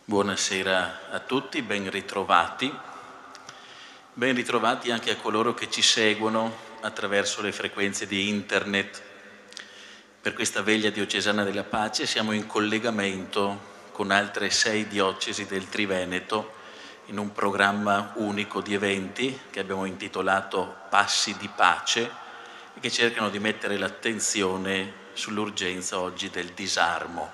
Buonasera a tutti, ben ritrovati. Ben ritrovati anche a coloro che ci seguono attraverso le frequenze di internet. Per questa veglia diocesana della pace siamo in collegamento con altre 6 diocesi del Triveneto in un programma unico di eventi che abbiamo intitolato Passi di Pace e che cercano di mettere l'attenzione sull'urgenza oggi del disarmo.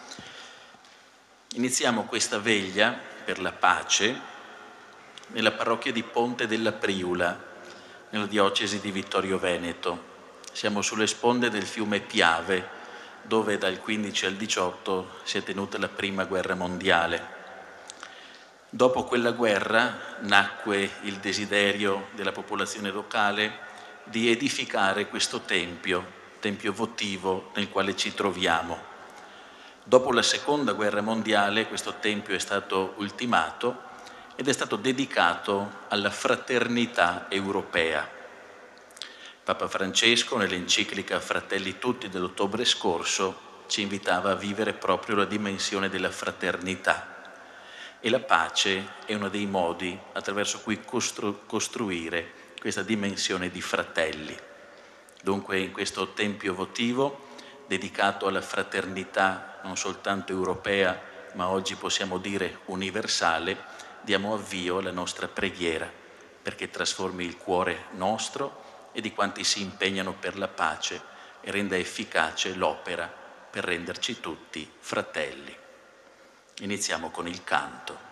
Iniziamo questa veglia per la pace nella parrocchia di Ponte della Priula, nella diocesi di Vittorio Veneto. Siamo sulle sponde del fiume Piave, dove dal 15 al 18 si è tenuta la Prima Guerra Mondiale. Dopo quella guerra nacque il desiderio della popolazione locale di edificare questo tempio votivo nel quale ci troviamo. Dopo la Seconda Guerra Mondiale questo tempio è stato ultimato ed è stato dedicato alla fraternità europea. Papa Francesco, nell'enciclica Fratelli Tutti dell'ottobre scorso, ci invitava a vivere proprio la dimensione della fraternità. E la pace è uno dei modi attraverso cui costruire questa dimensione di fratelli. Dunque in questo tempio votivo, dedicato alla fraternità non soltanto europea, ma oggi possiamo dire universale, diamo avvio alla nostra preghiera perché trasformi il cuore nostro e di quanti si impegnano per la pace e renda efficace l'opera per renderci tutti fratelli. Iniziamo con il canto.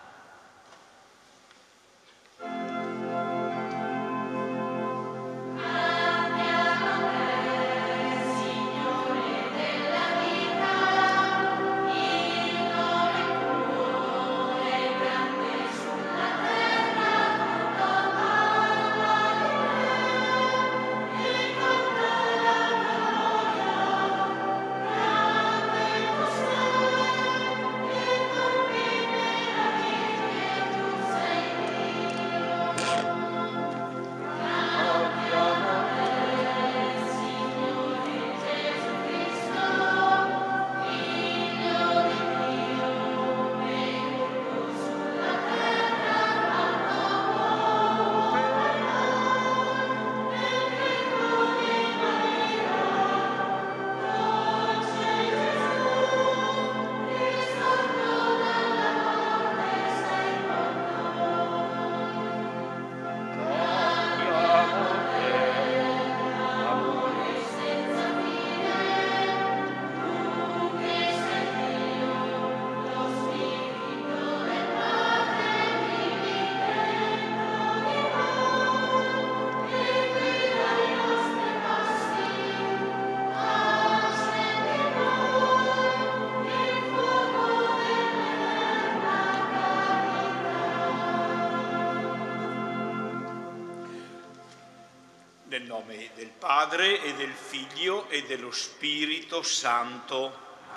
Nel nome del Padre e del Figlio e dello Spirito Santo.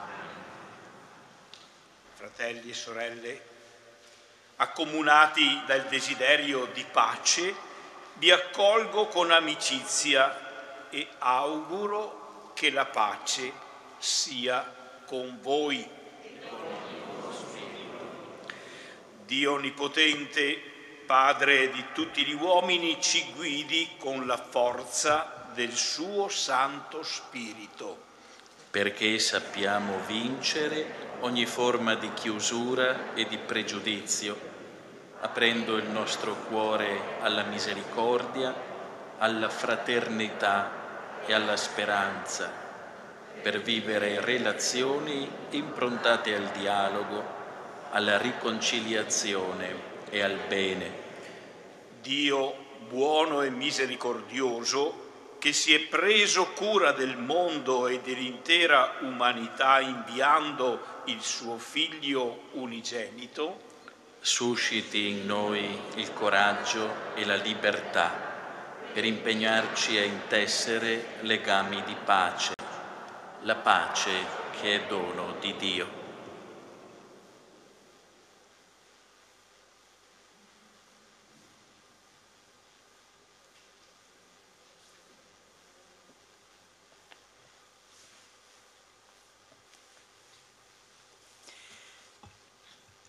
Fratelli e sorelle, accomunati dal desiderio di pace, vi accolgo con amicizia e auguro che la pace sia con voi. Dio Onnipotente, Padre di tutti gli uomini, ci guidi con la forza del suo Santo Spirito. Perché sappiamo vincere ogni forma di chiusura e di pregiudizio, aprendo il nostro cuore alla misericordia, alla fraternità e alla speranza, per vivere relazioni improntate al dialogo, alla riconciliazione e al bene. Dio buono e misericordioso, che si è preso cura del mondo e dell'intera umanità inviando il suo Figlio unigenito, susciti in noi il coraggio e la libertà per impegnarci a intessere legami di pace, la pace che è dono di Dio.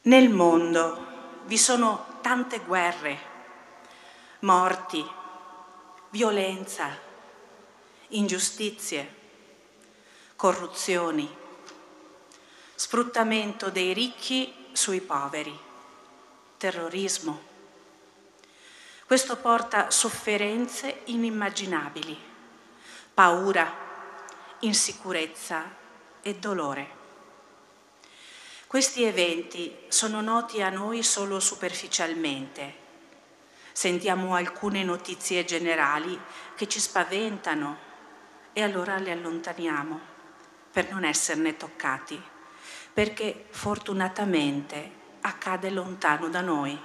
Nel mondo vi sono tante guerre, morti, violenza, ingiustizie, corruzioni, sfruttamento dei ricchi sui poveri, terrorismo. Questo porta sofferenze inimmaginabili, paura, insicurezza e dolore. Questi eventi sono noti a noi solo superficialmente. Sentiamo alcune notizie generali che ci spaventano e allora le allontaniamo per non esserne toccati, perché fortunatamente accade lontano da noi.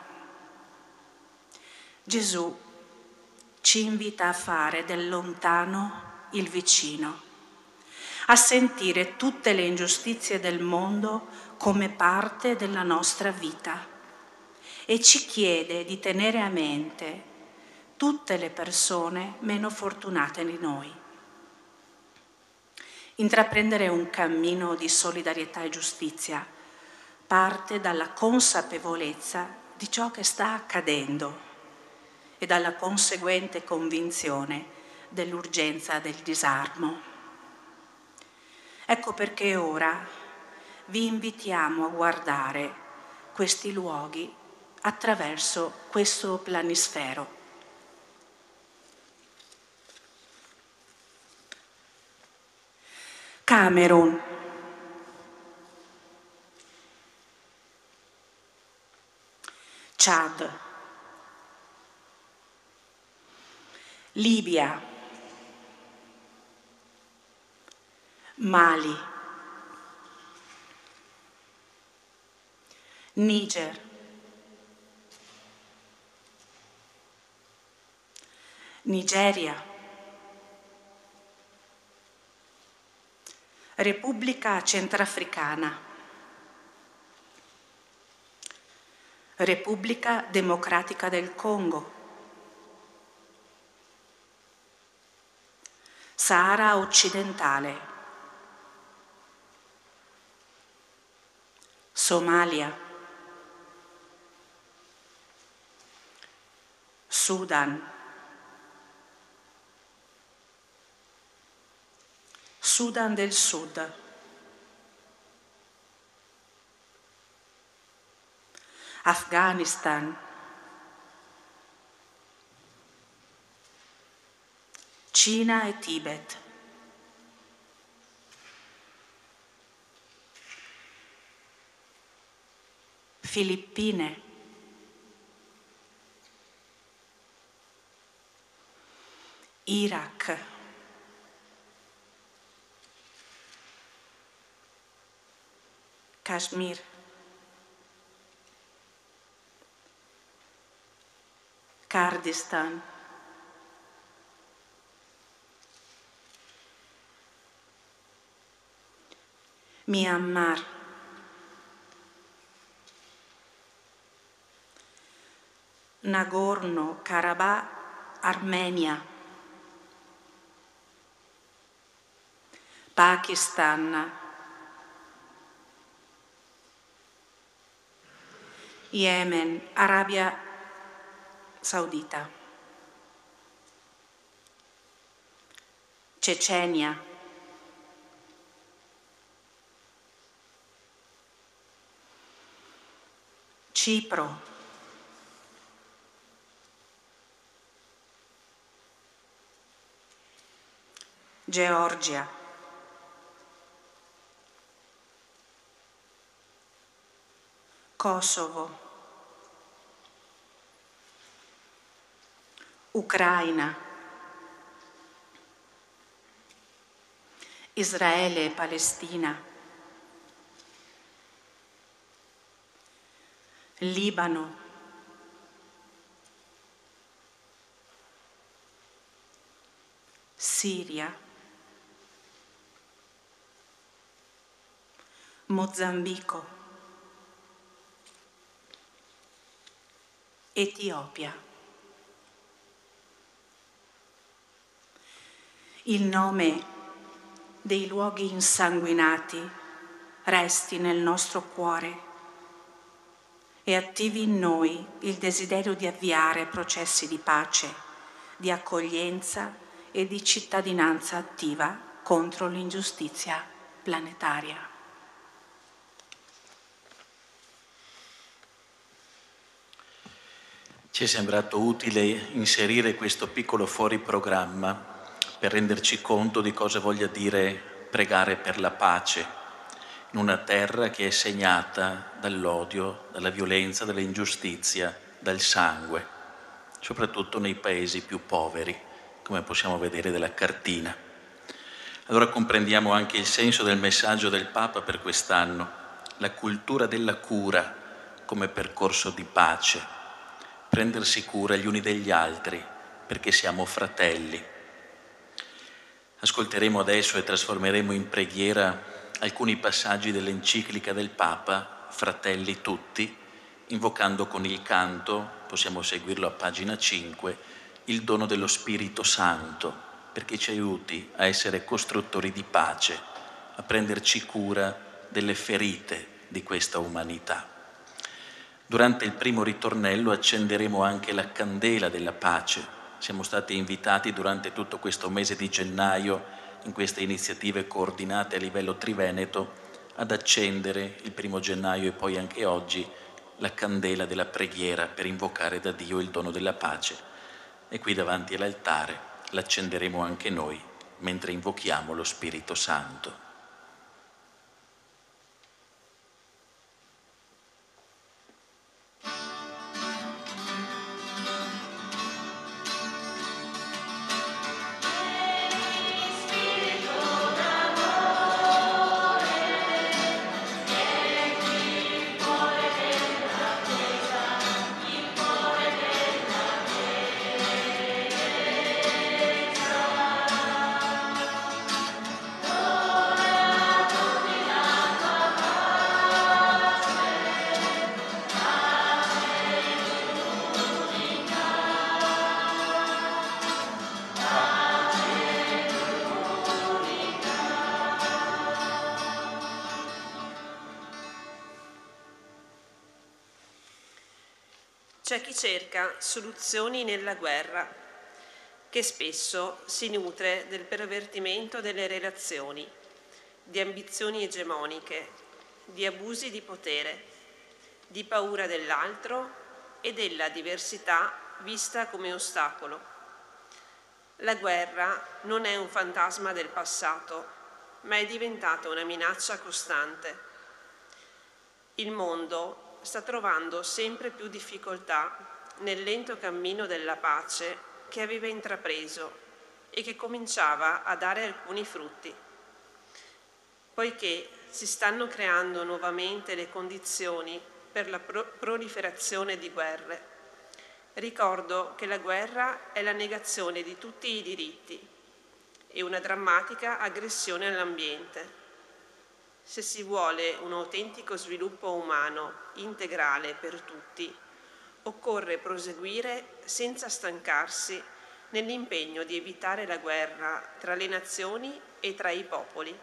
Gesù ci invita a fare del lontano il vicino, a sentire tutte le ingiustizie del mondo come parte della nostra vita e ci chiede di tenere a mente tutte le persone meno fortunate di noi. Intraprendere un cammino di solidarietà e giustizia parte dalla consapevolezza di ciò che sta accadendo e dalla conseguente convinzione dell'urgenza del disarmo. Ecco perché ora vi invitiamo a guardare questi luoghi attraverso questo planisfero. Camerun. Chad. Libia. Mali. Niger. Nigeria. Repubblica Centrafricana. Repubblica Democratica del Congo. Sahara Occidentale. Somalia. Sudan. Sudan del Sud. Afghanistan. Cina e Tibet. Filippine. Iraq. Kashmir. Kurdistan. Myanmar. Nagorno-Karabakh, Armenia. Pakistan. Yemen, Arabia Saudita. Cecenia. Cipro. Georgia. Kosovo. Ucraina. Israele e Palestina. Libano. Siria. Mozambico. Etiopia. Il nome dei luoghi insanguinati resti nel nostro cuore e attivi in noi il desiderio di avviare processi di pace, di accoglienza e di cittadinanza attiva contro l'ingiustizia planetaria. Ci è sembrato utile inserire questo piccolo fuori programma per renderci conto di cosa voglia dire pregare per la pace in una terra che è segnata dall'odio, dalla violenza, dall'ingiustizia, dal sangue, soprattutto nei paesi più poveri, come possiamo vedere dalla cartina. Allora comprendiamo anche il senso del messaggio del Papa per quest'anno, la cultura della cura come percorso di pace, prendersi cura gli uni degli altri perché siamo fratelli. Ascolteremo adesso e trasformeremo in preghiera alcuni passaggi dell'enciclica del Papa, Fratelli tutti, invocando con il canto, possiamo seguirlo a pagina 5, il dono dello Spirito Santo, perché ci aiuti a essere costruttori di pace, a prenderci cura delle ferite di questa umanità. Durante il primo ritornello accenderemo anche la candela della pace. Siamo stati invitati durante tutto questo mese di gennaio, in queste iniziative coordinate a livello triveneto, ad accendere il 1 gennaio e poi anche oggi la candela della preghiera per invocare da Dio il dono della pace. E qui davanti all'altare l'accenderemo anche noi mentre invochiamo lo Spirito Santo. C'è chi cerca soluzioni nella guerra, che spesso si nutre del pervertimento delle relazioni, di ambizioni egemoniche, di abusi di potere, di paura dell'altro e della diversità vista come ostacolo. La guerra non è un fantasma del passato, ma è diventata una minaccia costante. Il mondo sta trovando sempre più difficoltà nel lento cammino della pace che aveva intrapreso e che cominciava a dare alcuni frutti. Poiché si stanno creando nuovamente le condizioni per la proliferazione di guerre, ricordo che la guerra è la negazione di tutti i diritti e una drammatica aggressione all'ambiente. Se si vuole un autentico sviluppo umano integrale per tutti, occorre proseguire senza stancarsi nell'impegno di evitare la guerra tra le nazioni e tra i popoli.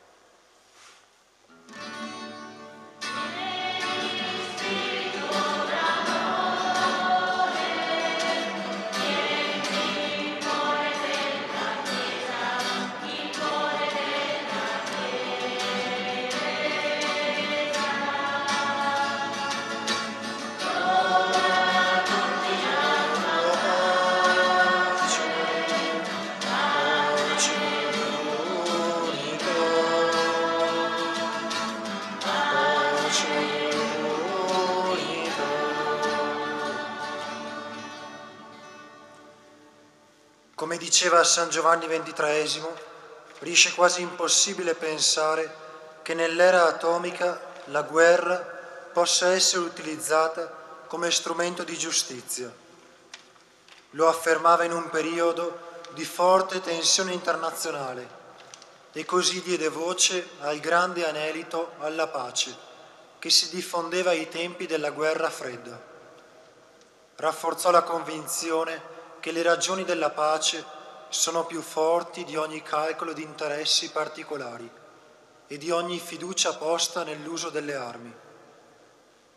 Come diceva San Giovanni XXIII, riesce quasi impossibile pensare che nell'era atomica la guerra possa essere utilizzata come strumento di giustizia. Lo affermava in un periodo di forte tensione internazionale e così diede voce al grande anelito alla pace che si diffondeva ai tempi della guerra fredda. Rafforzò la convinzione che le ragioni della pace sono più forti di ogni calcolo di interessi particolari e di ogni fiducia posta nell'uso delle armi.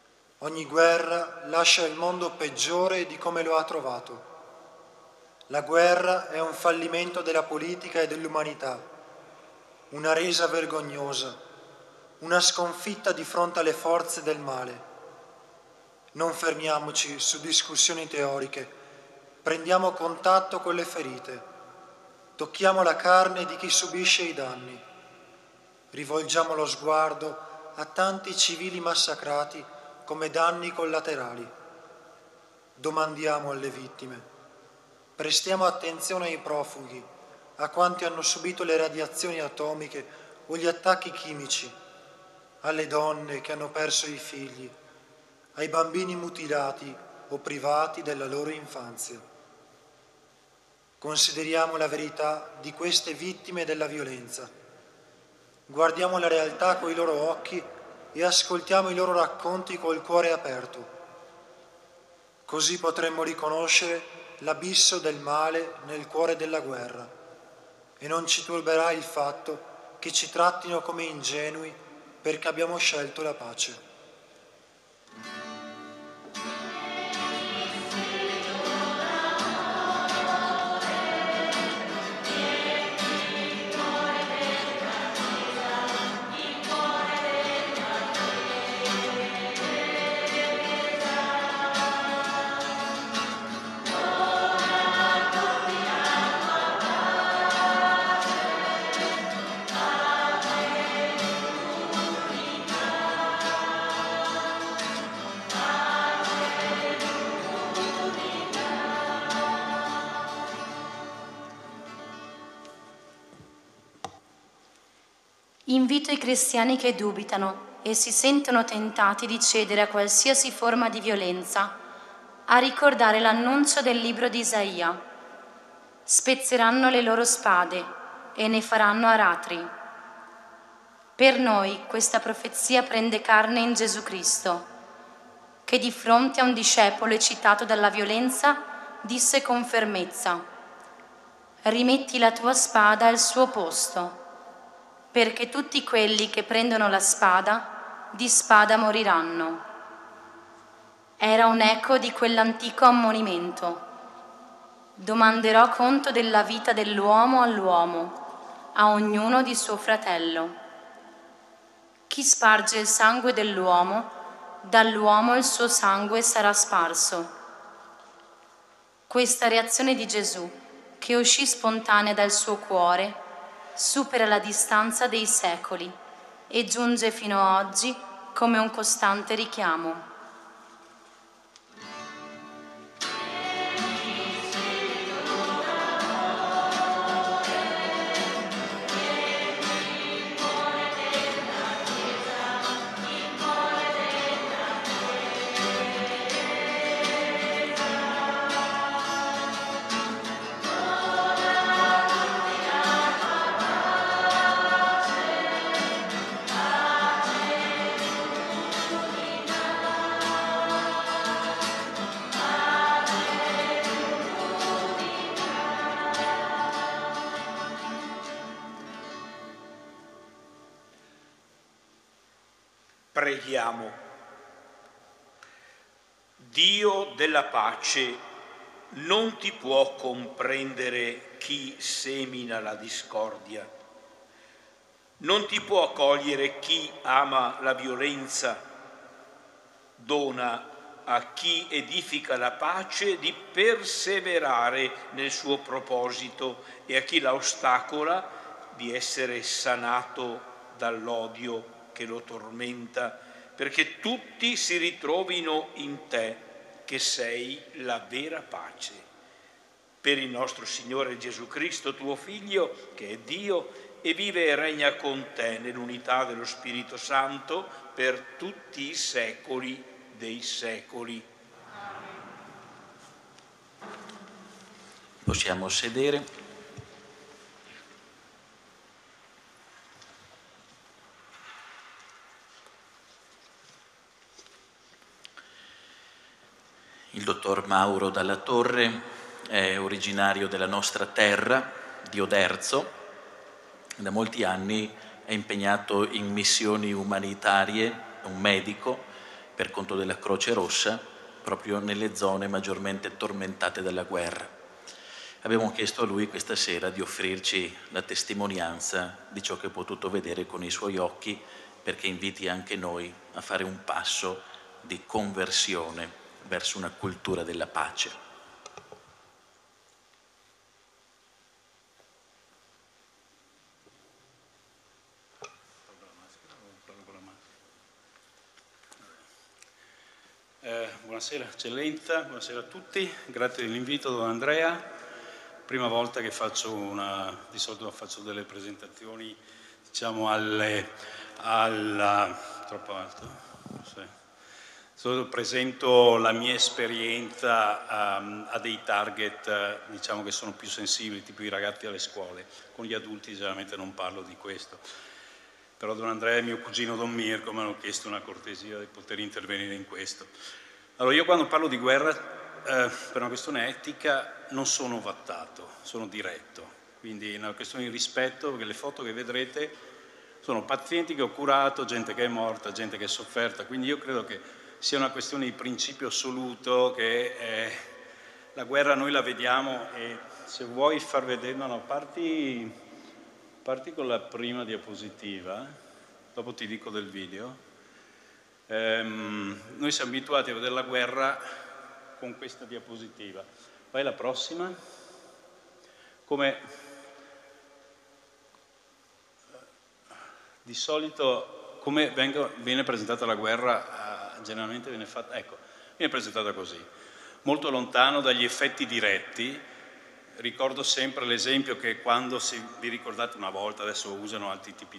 Ogni guerra lascia il mondo peggiore di come lo ha trovato. La guerra è un fallimento della politica e dell'umanità, una resa vergognosa, una sconfitta di fronte alle forze del male. Non fermiamoci su discussioni teoriche, prendiamo contatto con le ferite, tocchiamo la carne di chi subisce i danni, rivolgiamo lo sguardo a tanti civili massacrati come danni collaterali. Domandiamo alle vittime, prestiamo attenzione ai profughi, a quanti hanno subito le radiazioni atomiche o gli attacchi chimici, alle donne che hanno perso i figli, ai bambini mutilati o privati della loro infanzia. Consideriamo la verità di queste vittime della violenza. Guardiamo la realtà coi loro occhi e ascoltiamo i loro racconti col cuore aperto. Così potremmo riconoscere l'abisso del male nel cuore della guerra e non ci turberà il fatto che ci trattino come ingenui perché abbiamo scelto la pace. Invito i cristiani che dubitano e si sentono tentati di cedere a qualsiasi forma di violenza a ricordare l'annuncio del libro di Isaia. Spezzeranno le loro spade e ne faranno aratri. Per noi questa profezia prende carne in Gesù Cristo, che di fronte a un discepolo eccitato dalla violenza disse con fermezza: rimetti la tua spada al suo posto, perché tutti quelli che prendono la spada di spada moriranno. Era un eco di quell'antico ammonimento. Domanderò conto della vita dell'uomo all'uomo, a ognuno di suo fratello. Chi sparge il sangue dell'uomo, dall'uomo il suo sangue sarà sparso. Questa reazione di Gesù, che uscì spontanea dal suo cuore, supera la distanza dei secoli e giunge fino a oggi come un costante richiamo. Preghiamo. Dio della pace, non ti può comprendere chi semina la discordia, non ti può cogliere chi ama la violenza. Dona a chi edifica la pace di perseverare nel suo proposito e a chi la ostacola di essere sanato dall'odio che lo tormenta, perché tutti si ritrovino in te, che sei la vera pace. Per il nostro Signore Gesù Cristo, tuo Figlio, che è Dio e vive e regna con te nell'unità dello Spirito Santo per tutti i secoli dei secoli. Possiamo sedere. Il dottor Mauro Dalla Torre è originario della nostra terra, di Oderzo. Da molti anni è impegnato in missioni umanitarie, un medico, per conto della Croce Rossa, proprio nelle zone maggiormente tormentate dalla guerra. Abbiamo chiesto a lui questa sera di offrirci la testimonianza di ciò che ha potuto vedere con i suoi occhi, perché inviti anche noi a fare un passo di conversione verso una cultura della pace. Buonasera Eccellenza, buonasera a tutti, grazie dell'invito Don Andrea. Prima volta che faccio di solito faccio delle presentazioni, diciamo troppo alto? Sì. Solo presento la mia esperienza a dei target, diciamo, che sono più sensibili, tipo i ragazzi alle scuole. Con gli adulti generalmente non parlo di questo. Però Don Andrea e mio cugino Don Mirko mi hanno chiesto una cortesia di poter intervenire in questo. Allora, io quando parlo di guerra, per una questione etica, non sono vattato, sono diretto. Quindi è una questione di rispetto, perché le foto che vedrete sono pazienti che ho curato, gente che è morta, gente che è sofferta. Quindi io credo che sia una questione di principio assoluto, che la guerra noi la vediamo, e se vuoi far vedere, no, parti con la prima diapositiva, dopo ti dico del video. Noi siamo abituati a vedere la guerra con questa diapositiva. Vai la prossima. Come di solito, come viene presentata la guerra, generalmente viene fatta, ecco, viene presentata così, molto lontano dagli effetti diretti. Ricordo sempre l'esempio che quando vi ricordate una volta, adesso usano altri tipi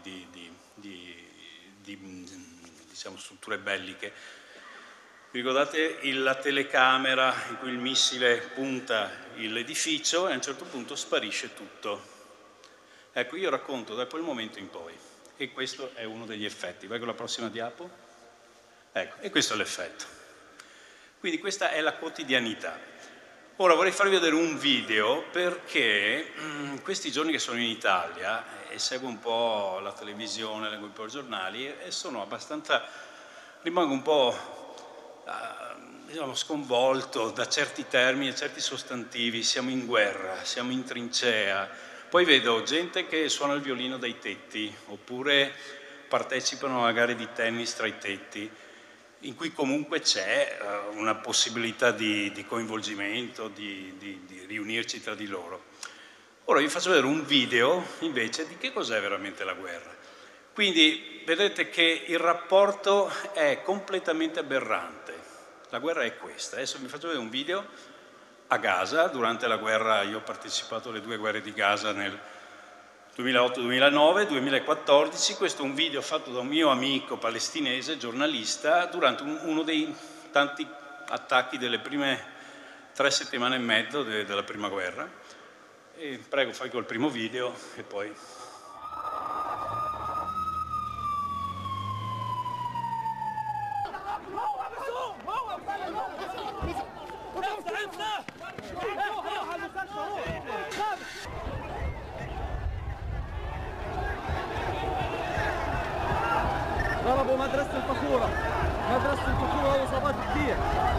diciamo, strutture belliche, vi ricordate la telecamera in cui il missile punta l'edificio e a un certo punto sparisce tutto. Ecco, io racconto da quel momento in poi, e questo è uno degli effetti. Vai con la prossima diapo. Ecco, e questo è l'effetto. Quindi questa è la quotidianità. Ora vorrei farvi vedere un video, perché questi giorni che sono in Italia e seguo un po' la televisione, leggo un po' i giornali, e sono abbastanza, rimango un po' diciamo, sconvolto da certi termini e certi sostantivi. Siamo in guerra, siamo in trincea. Poi vedo gente che suona il violino dai tetti, oppure partecipano a gare di tennis tra i tetti, in cui comunque c'è una possibilità di coinvolgimento, di riunirci tra di loro. Ora vi faccio vedere un video invece di che cos'è veramente la guerra. Quindi vedete che il rapporto è completamente aberrante. La guerra è questa. Adesso vi faccio vedere un video a Gaza. Durante la guerra io ho partecipato alle 2 guerre di Gaza nel 2008-2009, 2014, questo è un video fatto da un mio amico palestinese, giornalista, durante uno dei tanti attacchi delle prime 3 settimane e mezzo della prima guerra. E prego, fai col primo video e poi... ضربوا مدرسة الفخورة وإصابات كتير.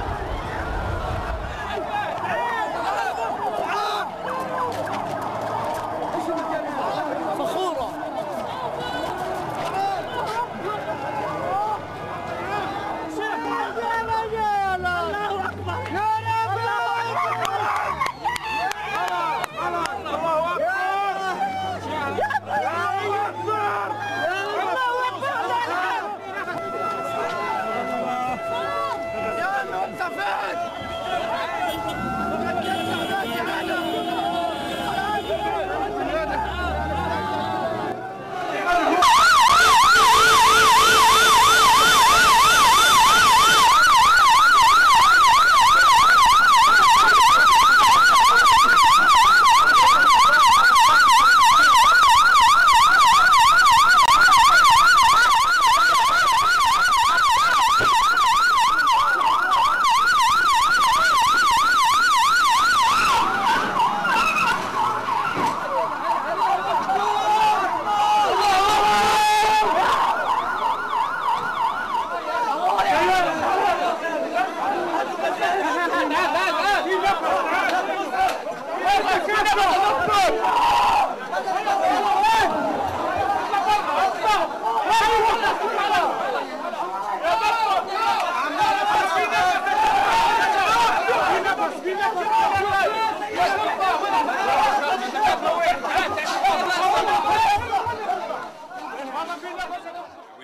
فخورة الله أكبر.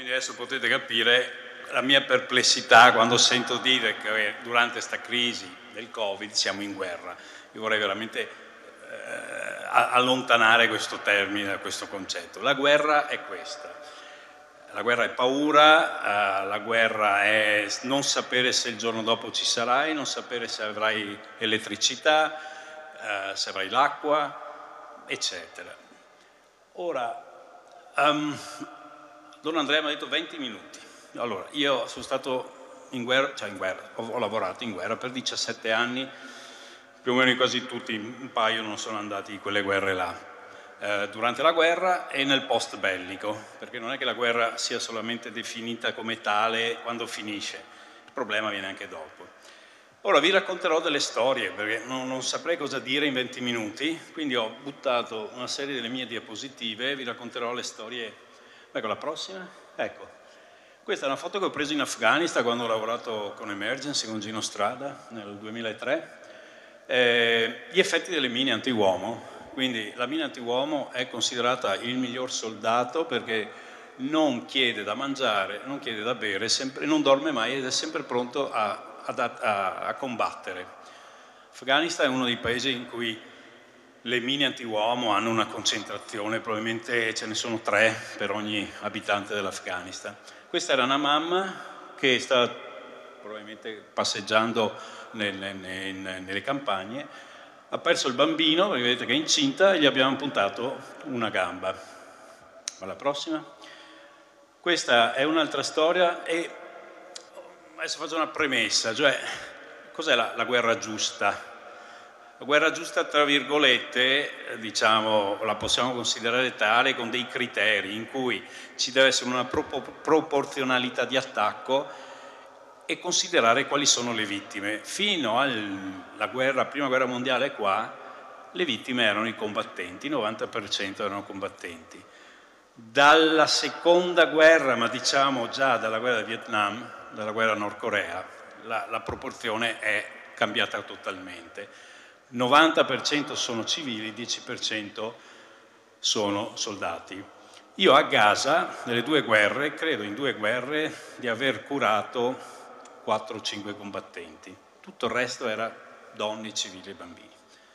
Quindi adesso potete capire la mia perplessità quando sento dire che durante questa crisi del Covid siamo in guerra. Io vorrei veramente allontanare questo termine da questo concetto. La guerra è questa. La guerra è paura, la guerra è non sapere se il giorno dopo ci sarai, non sapere se avrai elettricità, se avrai l'acqua, eccetera. Ora, Don Andrea mi ha detto 20 minuti. Allora, io sono stato in guerra, ho lavorato in guerra per 17 anni, più o meno quasi tutti, un paio non sono andati in quelle guerre là. Durante la guerra e nel post bellico, perché non è che la guerra sia solamente definita come tale quando finisce, il problema viene anche dopo. Ora vi racconterò delle storie, perché non saprei cosa dire in 20 minuti, quindi ho buttato una serie delle mie diapositive, vi racconterò le storie. Ecco, la prossima? Ecco, questa è una foto che ho preso in Afghanistan quando ho lavorato con Emergency, con Gino Strada, nel 2003. Gli effetti delle mine anti-uomo. Quindi la mina anti-uomo è considerata il miglior soldato perché non chiede da mangiare, non chiede da bere, non dorme mai ed è sempre pronto a combattere. L'Afghanistan è uno dei paesi in cui le mine anti-uomo hanno una concentrazione, probabilmente ce ne sono 3 per ogni abitante dell'Afghanistan. Questa era una mamma che sta probabilmente passeggiando nelle campagne, ha perso il bambino, perché vedete che è incinta, e gli abbiamo puntato una gamba. Alla prossima. Questa è un'altra storia e adesso faccio una premessa, cioè cos'è la guerra giusta? La guerra giusta, tra virgolette, diciamo, la possiamo considerare tale con dei criteri in cui ci deve essere una proporzionalità di attacco e considerare quali sono le vittime. Fino alla prima guerra mondiale qua, le vittime erano i combattenti, il 90% erano combattenti. Dalla seconda guerra, ma diciamo già dalla guerra del Vietnam, dalla guerra Nord-Corea, la proporzione è cambiata totalmente. 90% sono civili, 10% sono soldati. Io a Gaza, nelle 2 guerre, credo in 2 guerre di aver curato 4 o 5 combattenti, tutto il resto era donne, civili e bambini.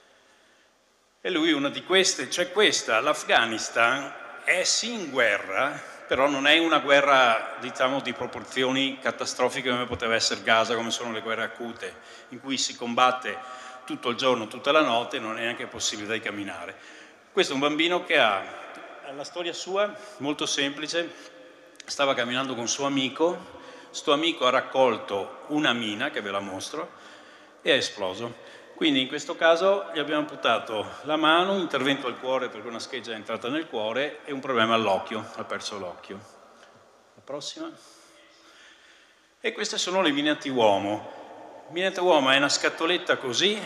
E lui una di queste, cioè questa, l'Afghanistan è sì in guerra, però non è una guerra, diciamo, di proporzioni catastrofiche come poteva essere Gaza, come sono le guerre acute, in cui si combatte tutto il giorno, tutta la notte, non è neanche possibilità di camminare. Questo è un bambino che ha la storia sua, molto semplice, stava camminando con suo amico. Sto amico ha raccolto una mina, che ve la mostro, e è esploso. Quindi in questo caso gli abbiamo amputato la mano, un intervento al cuore perché una scheggia è entrata nel cuore e un problema all'occhio, ha perso l'occhio. La prossima. E queste sono le mine anti-uomo. Mine anti-uomo è una scatoletta così,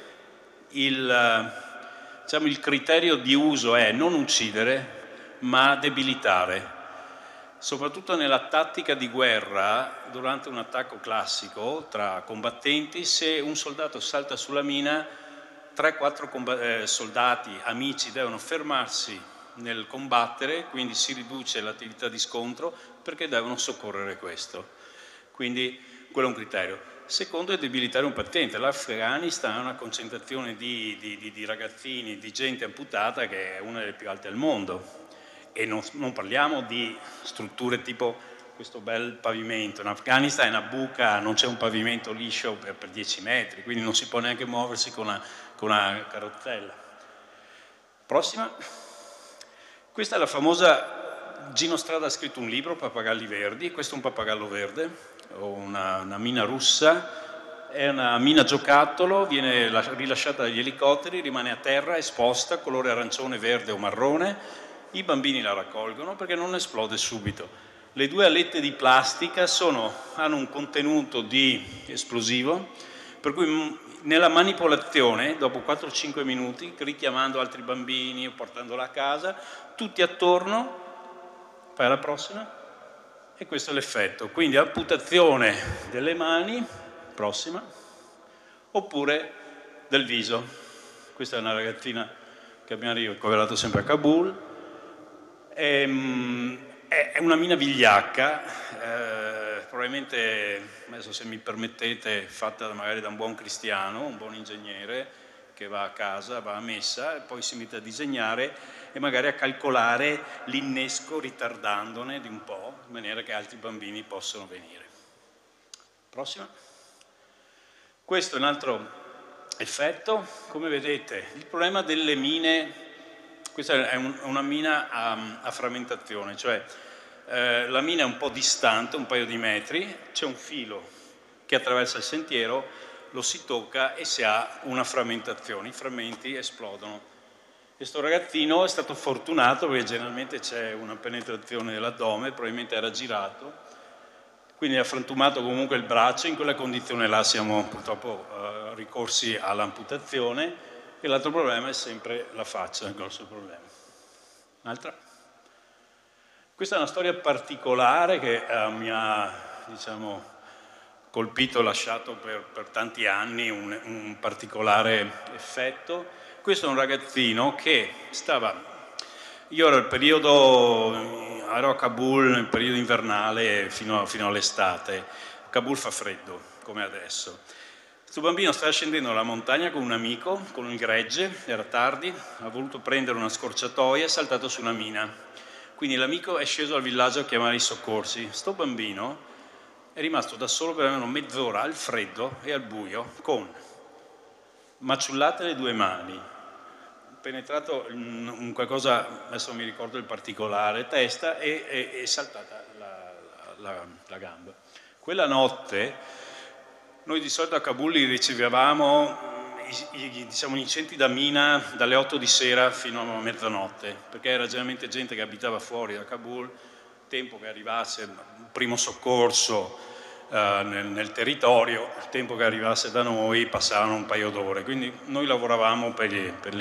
diciamo, il criterio di uso è non uccidere ma debilitare. Soprattutto nella tattica di guerra, durante un attacco classico tra combattenti, se un soldato salta sulla mina, 3-4 soldati amici devono fermarsi nel combattere, quindi si riduce l'attività di scontro perché devono soccorrere questo. Quindi quello è un criterio. Secondo è debilitare un patente. L'Afghanistan ha una concentrazione di ragazzini, di gente amputata che è una delle più alte al mondo. E non parliamo di strutture tipo questo bel pavimento. In Afghanistan è una buca, non c'è un pavimento liscio per 10 metri, quindi non si può neanche muoversi con una carrozzella. Prossima. Questa è la famosa... Gino Strada ha scritto un libro, Pappagalli Verdi. Questo è un pappagallo verde, una mina russa. È una mina giocattolo, viene rilasciata dagli elicotteri, rimane a terra, esposta, colore arancione, verde o marrone. I bambini la raccolgono perché non esplode subito. Le 2 alette di plastica hanno un contenuto di esplosivo, per cui nella manipolazione, dopo 4-5 minuti, richiamando altri bambini o portandola a casa, tutti attorno, fai la prossima, e questo è l'effetto. Quindi amputazione delle mani, prossima, oppure del viso. Questa è una ragazzina che abbiamo ricoverato sempre a Kabul. È una mina vigliacca, probabilmente, adesso se mi permettete, fatta magari da un buon cristiano, un buon ingegnere, che va a casa, va a messa e poi si mette a disegnare e magari a calcolare l'innesco ritardandone di un po', in maniera che altri bambini possano venire. Prossima. Questo è un altro effetto. Come vedete, il problema delle mine, questa è una mina a frammentazione, cioè la mina è un po' distante, un paio di metri, c'è un filo che attraversa il sentiero, lo si tocca e si ha una frammentazione, i frammenti esplodono. Questo ragazzino è stato fortunato perché generalmente c'è una penetrazione dell'addome, probabilmente era girato, quindi ha frantumato comunque il braccio, in quella condizione là siamo purtroppo ricorsi all'amputazione, e l'altro problema è sempre la faccia, il grosso problema. Un'altra? Questa è una storia particolare che mi ha, diciamo, colpito, lasciato per tanti anni un particolare effetto. Questo è un ragazzino che io ero ero a Kabul nel periodo invernale fino all'estate. Kabul fa freddo, come adesso. Questo bambino stava scendendo la montagna con un amico, con il gregge, era tardi, ha voluto prendere una scorciatoia e è saltato su una mina. Quindi l'amico è sceso al villaggio a chiamare i soccorsi. Sto bambino è rimasto da solo per almeno mezz'ora al freddo e al buio, con maciullate le due mani, penetrato in qualcosa, adesso non mi ricordo il particolare, testa e saltata la gamba. Quella notte noi di solito a Kabul li ricevevamo diciamo, i centri da mina dalle 8 di sera fino a mezzanotte, perché era generalmente gente che abitava fuori da Kabul, tempo che arrivasse un primo soccorso nel territorio, il tempo che arrivasse da noi passavano un paio d'ore, quindi noi lavoravamo per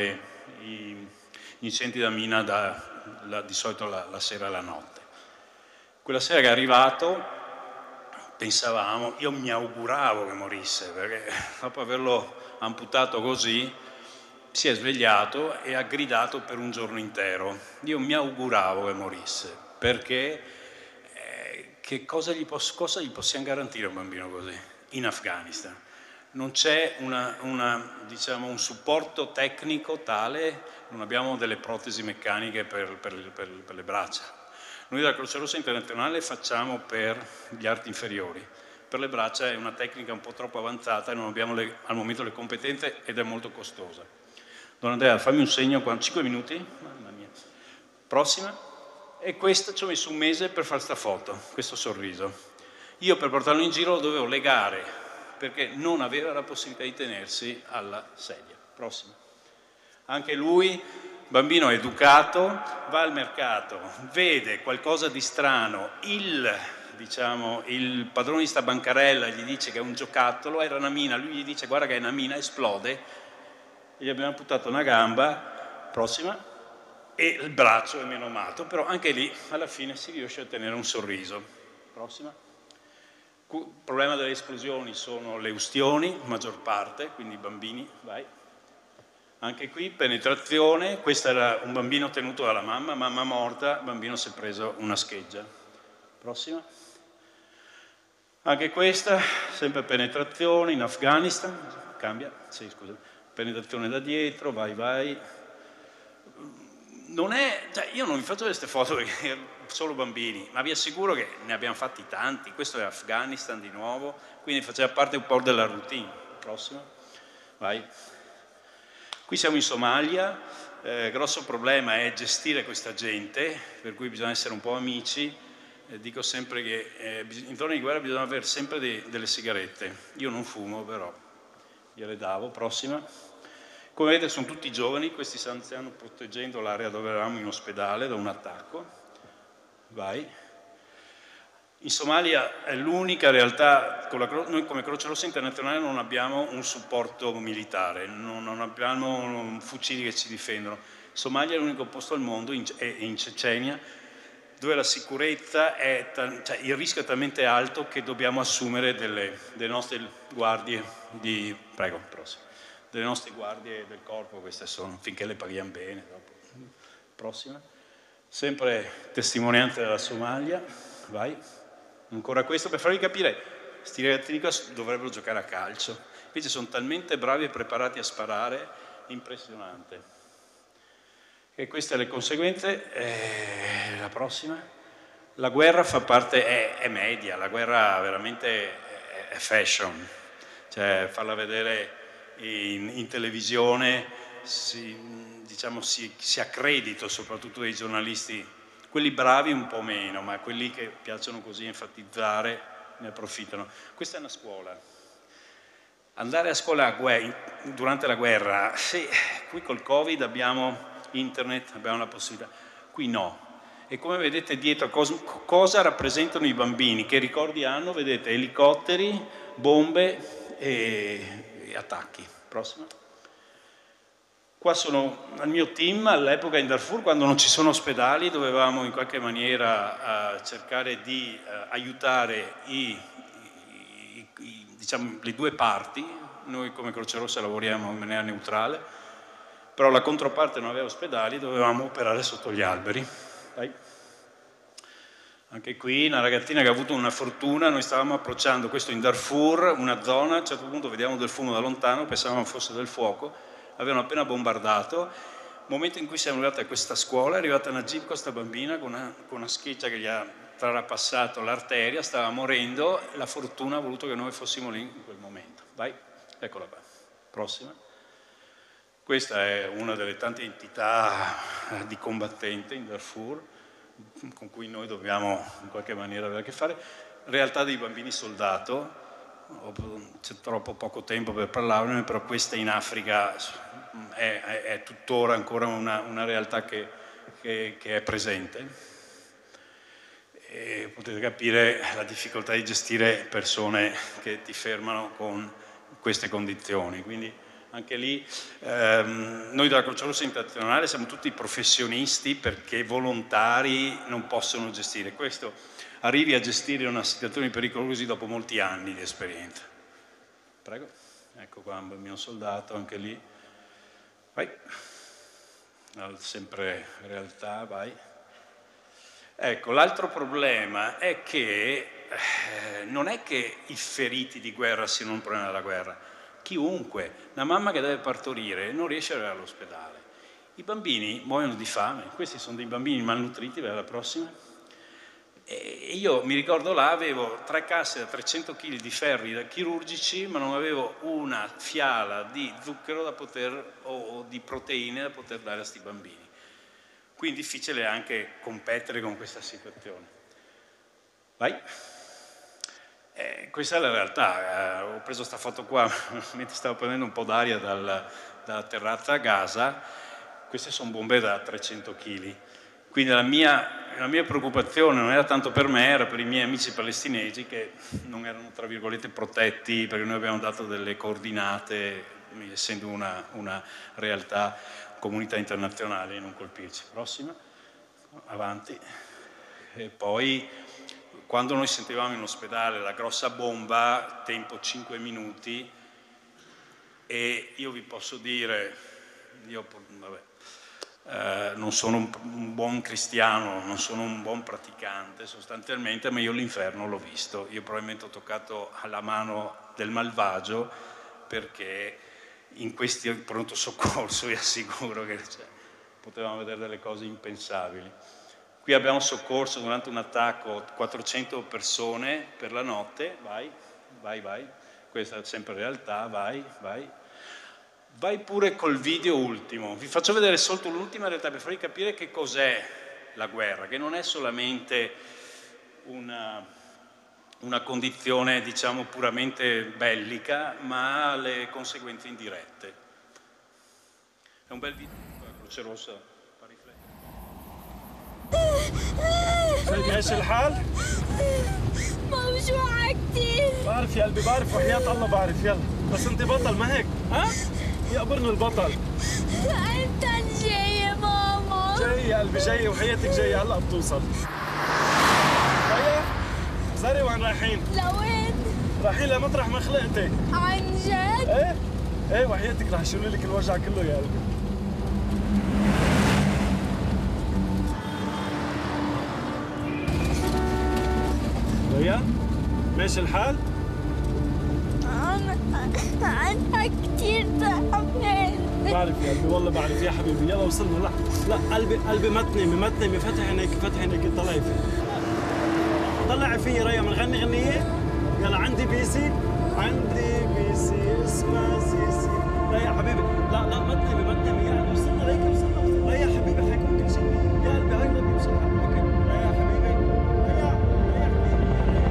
gli centri da mina di solito la sera e la notte. Quella sera che è arrivato pensavamo, io mi auguravo che morisse, perché dopo averlo amputato così si è svegliato e ha gridato per un giorno intero. Io mi auguravo che morisse, perché cosa gli possiamo garantire a un bambino così in Afghanistan? Non c'è diciamo, un supporto tecnico tale, non abbiamo delle protesi meccaniche per le braccia. Noi dalla Croce Rossa Internazionale facciamo per gli arti inferiori, per le braccia è una tecnica un po' troppo avanzata e non abbiamo al momento le competenze ed è molto costosa. Don Andrea, fammi un segno, 5 minuti? Mamma mia. Prossima. E questo ci ho messo un mese per fare sta foto, questo sorriso. Io per portarlo in giro lo dovevo legare, perché non aveva la possibilità di tenersi alla sedia. Prossimo. Anche lui, bambino educato, va al mercato, vede qualcosa di strano, il padrone di sta bancarella gli dice che è un giocattolo, era una mina, lui gli dice guarda che è una mina, esplode, e gli abbiamo amputato una gamba, prossima, e il braccio è menomato, però anche lì alla fine si riesce a tenere un sorriso. Prossima. Il problema delle esplosioni sono le ustioni, maggior parte, quindi i bambini, vai. Anche qui penetrazione, questo era un bambino tenuto dalla mamma morta, il bambino si è preso una scheggia. Prossima. Anche questa, sempre penetrazione in Afghanistan, cambia, sì scusa, penetrazione da dietro, vai. Non è, io non vi faccio queste foto perché solo bambini, ma vi assicuro che ne abbiamo fatti tanti. Questo è Afghanistan di nuovo, quindi faceva parte un po' della routine. Prossimo, vai. Qui siamo in Somalia, grosso problema è gestire questa gente, per cui bisogna essere un po' amici. Dico sempre che in zone di guerra bisogna avere sempre delle sigarette. Io non fumo, però gliele davo. Prossima. Come vedete sono tutti giovani, questi stanno proteggendo l'area dove eravamo in ospedale da un attacco. Vai. In Somalia è l'unica realtà, noi come Croce Rossa Internazionale non abbiamo un supporto militare, non abbiamo fucili che ci difendono. In Somalia è l'unico posto al mondo, in Cecenia, dove la sicurezza cioè il rischio è talmente alto che dobbiamo assumere delle nostre guardie di... Prego, prossimo. Delle nostre guardie del corpo, queste sono, finché le paghiamo bene. Dopo. Prossima. Sempre testimonianza della Somalia, vai. Ancora questo per farvi capire, sti ragazzini qua dovrebbero giocare a calcio, invece sono talmente bravi e preparati a sparare, impressionante. E queste le conseguenze, la prossima. La guerra fa parte, è media, la guerra veramente è fashion, cioè farla vedere in televisione si accredita, soprattutto dei giornalisti, quelli bravi un po' meno, ma quelli che piacciono così enfatizzare ne approfittano. Questa è una scuola. Andare a scuola durante la guerra, sì, qui col Covid abbiamo internet, abbiamo la possibilità, qui no. E come vedete dietro cosa rappresentano i bambini, che ricordi hanno? Vedete elicotteri, bombe e attacchi. Prossima. Qua sono il mio team all'epoca in Darfur, quando non ci sono ospedali, dovevamo in qualche maniera cercare di aiutare diciamo, le due parti. Noi come Croce Rossa lavoriamo in maniera neutrale, però la controparte non aveva ospedali, dovevamo operare sotto gli alberi. Dai. Anche qui una ragazzina che ha avuto una fortuna, noi stavamo approcciando questo in Darfur, una zona, a un certo punto vediamo del fumo da lontano, pensavamo fosse del fuoco, avevano appena bombardato. Momento in cui siamo arrivati a questa scuola, è arrivata una jeep con questa bambina con una scheggia che gli ha trapassato l'arteria, stava morendo, la fortuna ha voluto che noi fossimo lì in quel momento. Vai, eccola qua. Prossima. Questa è una delle tante entità di combattente in Darfur con cui noi dobbiamo in qualche maniera avere a che fare. Realtà dei bambini soldato, c'è troppo poco tempo per parlarne, però questa in Africa è tuttora ancora una realtà che è presente. E potete capire la difficoltà di gestire persone che ti fermano con queste condizioni. Quindi anche lì noi della Croce Rossa Internazionale siamo tutti professionisti, perché volontari non possono gestire questo. Arrivi a gestire una situazione pericolosa dopo molti anni di esperienza. Prego. Ecco qua un bambino soldato, anche lì. Vai. Sempre realtà, vai. Ecco, l'altro problema è che non è che i feriti di guerra siano un problema della guerra. Chiunque, una mamma che deve partorire non riesce ad arrivare all'ospedale. I bambini muoiono di fame, questi sono dei bambini malnutriti, vai alla prossima. E io mi ricordo là avevo 3 casse da 300 kg di ferri da chirurgici, ma non avevo una fiala di zucchero da poter, o di proteine da poter dare a questi bambini. Quindi difficile anche competere con questa situazione. Vai. Questa è la realtà. Ho preso questa foto qua mentre stavo prendendo un po' d'aria dalla terrazza a Gaza. Queste sono bombe da 300 kg. Quindi la mia preoccupazione non era tanto per me, era per i miei amici palestinesi che non erano, tra virgolette, protetti, perché noi abbiamo dato delle coordinate, essendo una realtà, comunità internazionale, non colpirci. Prossima, avanti. E poi, quando noi sentivamo in ospedale la grossa bomba, tempo 5 minuti, e io vi posso dire, non sono un buon cristiano, non sono un buon praticante sostanzialmente, ma io l'inferno l'ho visto. Io probabilmente ho toccato alla mano del malvagio, perché in questi pronto soccorso vi assicuro che potevamo vedere delle cose impensabili. Qui abbiamo soccorso durante un attacco 400 persone per la notte. Vai, vai, vai. Questa è sempre realtà, vai, vai. Vai pure col video ultimo. Vi faccio vedere solo l'ultima realtà per farvi capire che cos'è la guerra, che non è solamente una condizione, diciamo, puramente bellica, ma ha le conseguenze indirette. È un bel video, la Croce Rossa fa riflettere. ايش الحال؟ موجوعة كتير. بعرف يا قلبي، بعرف وحياة الله بعرف، يلا بس انت بطل ما هيك؟ ها؟ يقبرني البطل. امتى جاي يا ماما؟ جاي يا قلبي جاي، وحياتك جاية هلا بتوصل. طيب زاري وين رايحين؟ لوين؟ رايحين لمطرح ما خلقتك. عن جد؟ ايه وحياتك رح يشيلوا لك الوجع كله يا قلبي. يا؟ ماشي الحال؟ أنا كتير تعبان. بعرف يا قلبي، والله بعرف يا حبيبي. يلا وصلنا. لا قلبي ما تنامي. فتح عينيك طلعي فيه. طلعي فيه ريا، بنغني غنية؟ يلا عندي بيسي اسمها سيسي. لا يا حبيبي، لا ما تنامي يا قلبي. وصلنا وصلنا. لا يا حبيبي حيكون كل شيء. يا قلبي هاي نبي بسرعة. اوكي. لا يا حبيبي. لا يا حبيبي.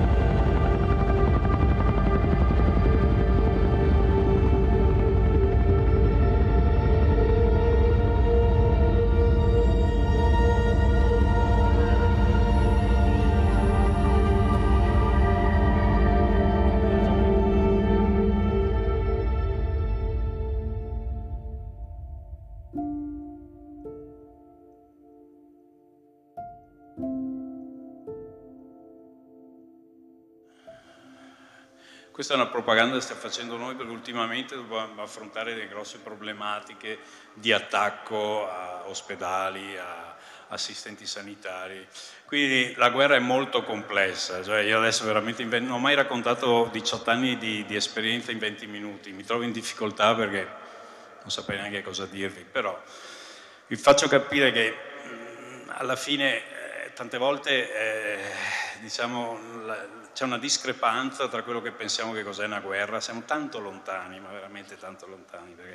Questa è una propaganda che stiamo facendo noi perché ultimamente dobbiamo affrontare delle grosse problematiche di attacco a ospedali, a assistenti sanitari. Quindi la guerra è molto complessa, cioè io adesso veramente non ho mai raccontato 18 anni di esperienza in 20 minuti, mi trovo in difficoltà perché non saprei neanche cosa dirvi, però vi faccio capire che alla fine tante volte diciamo c'è una discrepanza tra quello che pensiamo che cos'è una guerra, siamo tanto lontani, ma veramente tanto lontani, perché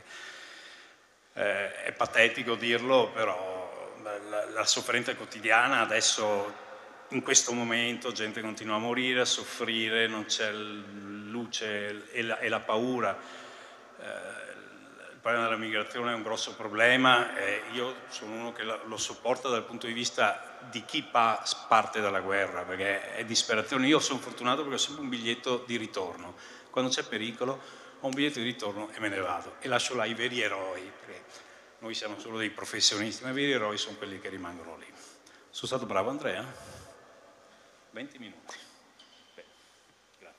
è patetico dirlo, però la sofferenza quotidiana adesso, in questo momento, gente continua a morire, a soffrire, non c'è luce e la paura. Il problema della migrazione è un grosso problema e io sono uno che lo sopporta dal punto di vista di chi parte dalla guerra, perché è disperazione. Io sono fortunato perché ho sempre un biglietto di ritorno. Quando c'è pericolo ho un biglietto di ritorno e me ne vado e lascio là i veri eroi, perché noi siamo solo dei professionisti, ma i veri eroi sono quelli che rimangono lì. Sono stato bravo, Andrea? 20 minuti. Beh, grazie.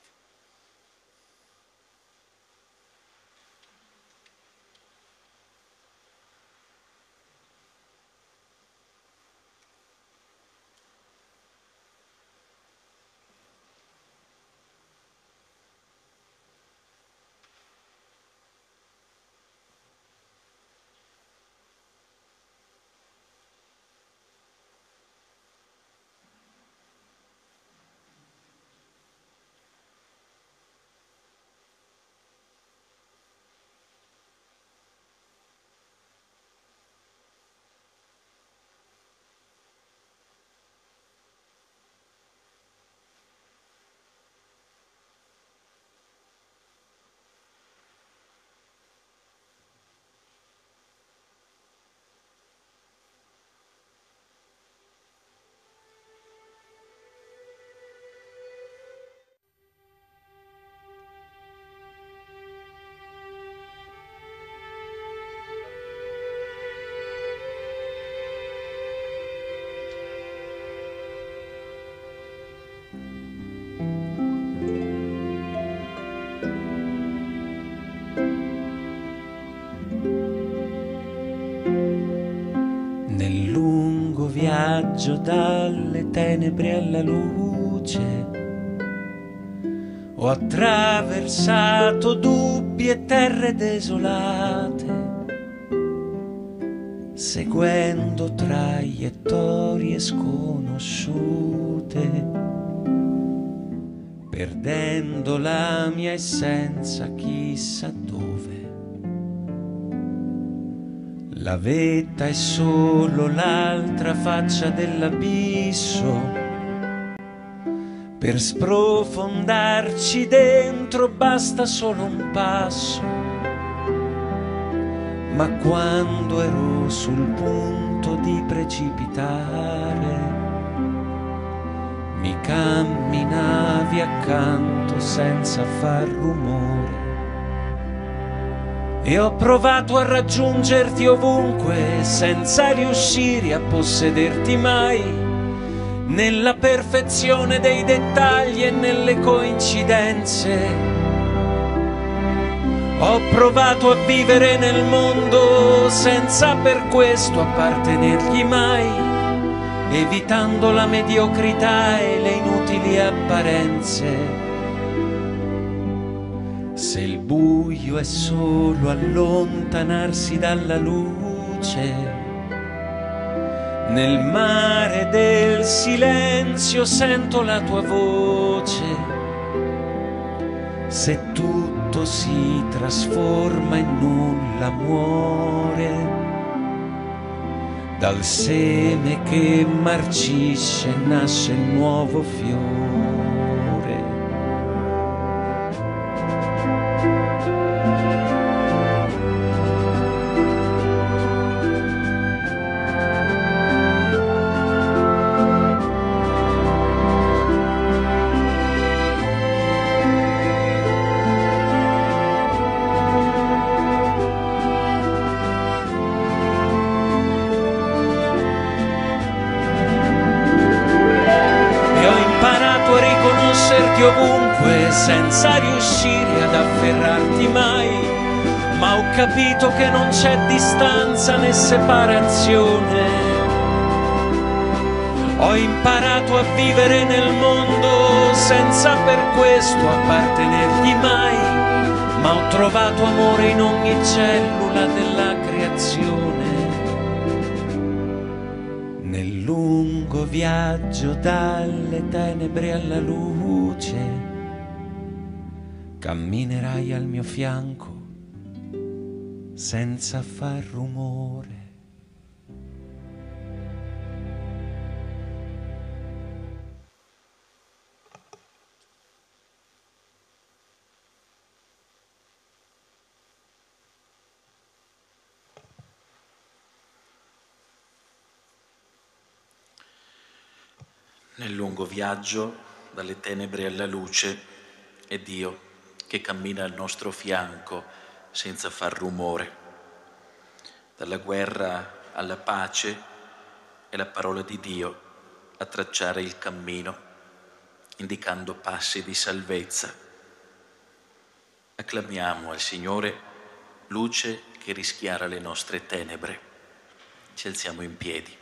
Viaggio dalle tenebre alla luce, ho attraversato dubbi e terre desolate, seguendo traiettorie sconosciute, perdendo la mia essenza chissà dove. La vetta è solo l'altra faccia dell'abisso, per sprofondarci dentro basta solo un passo. Ma quando ero sul punto di precipitare, mi camminavi accanto senza far rumore. E ho provato a raggiungerti ovunque senza riuscire a possederti mai, nella perfezione dei dettagli e nelle coincidenze. Ho provato a vivere nel mondo senza per questo appartenergli mai, evitando la mediocrità e le inutili apparenze. Se il buio è solo allontanarsi dalla luce, nel mare del silenzio sento la tua voce. Se tutto si trasforma e nulla muore, dal seme che marcisce nasce il nuovo fiore. Ovunque senza riuscire ad afferrarti mai, ma ho capito che non c'è distanza né separazione. Ho imparato a vivere nel mondo senza per questo appartenergli mai, ma ho trovato amore in ogni cellula della creazione. Nel lungo viaggio dalle tenebre alla luce, camminerai al mio fianco senza far rumore. Nel lungo viaggio dalle tenebre alla luce è Dio che cammina al nostro fianco senza far rumore. Dalla guerra alla pace è la parola di Dio a tracciare il cammino, indicando passi di salvezza. Acclamiamo al Signore, luce che rischiara le nostre tenebre. Ci alziamo in piedi.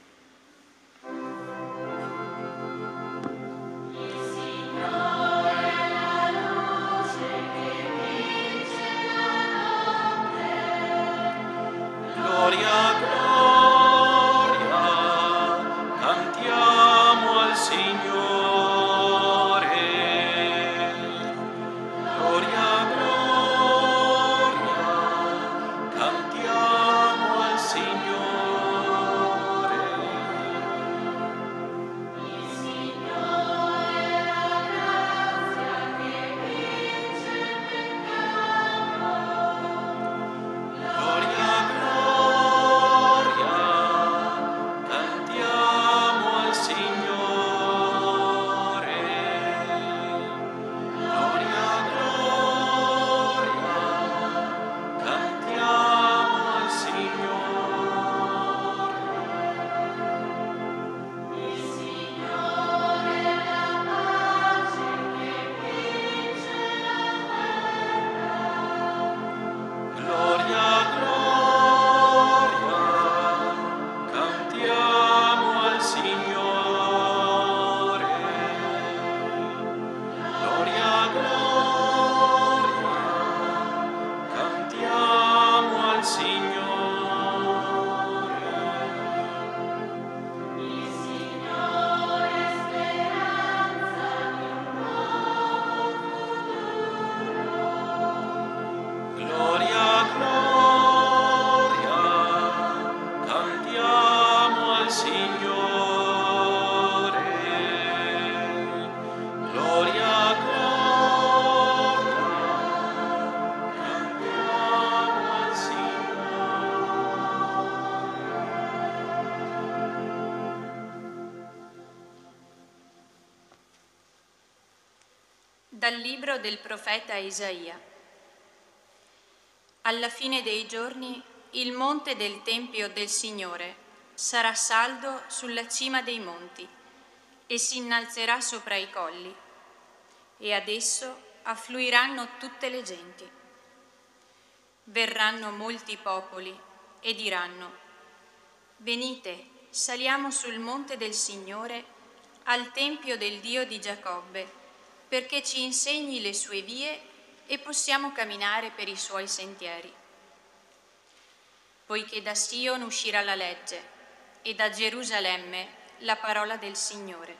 Dal libro del profeta Isaia. Alla fine dei giorni il monte del Tempio del Signore sarà saldo sulla cima dei monti e si innalzerà sopra i colli, e ad esso affluiranno tutte le genti. Verranno molti popoli e diranno: venite, saliamo sul monte del Signore, al tempio del Dio di Giacobbe, perché ci insegni le sue vie e possiamo camminare per i suoi sentieri. Poiché da Sion uscirà la legge e da Gerusalemme la parola del Signore.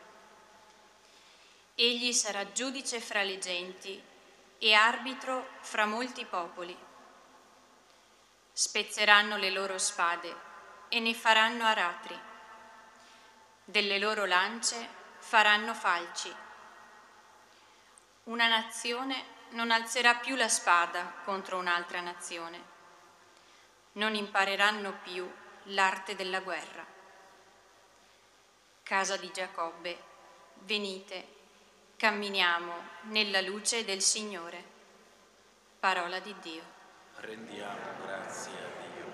Egli sarà giudice fra le genti e arbitro fra molti popoli. Spezzeranno le loro spade e ne faranno aratri. Delle loro lance faranno falci. Una nazione non alzerà più la spada contro un'altra nazione. Non impareranno più l'arte della guerra. Casa di Giacobbe, venite, camminiamo nella luce del Signore. Parola di Dio. Rendiamo grazie a Dio.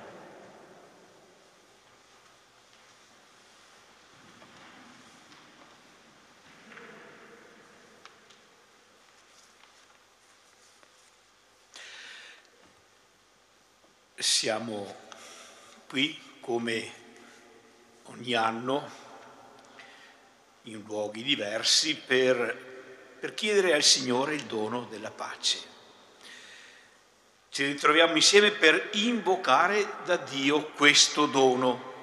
Siamo qui come ogni anno in luoghi diversi per chiedere al Signore il dono della pace. Ci ritroviamo insieme per invocare da Dio questo dono.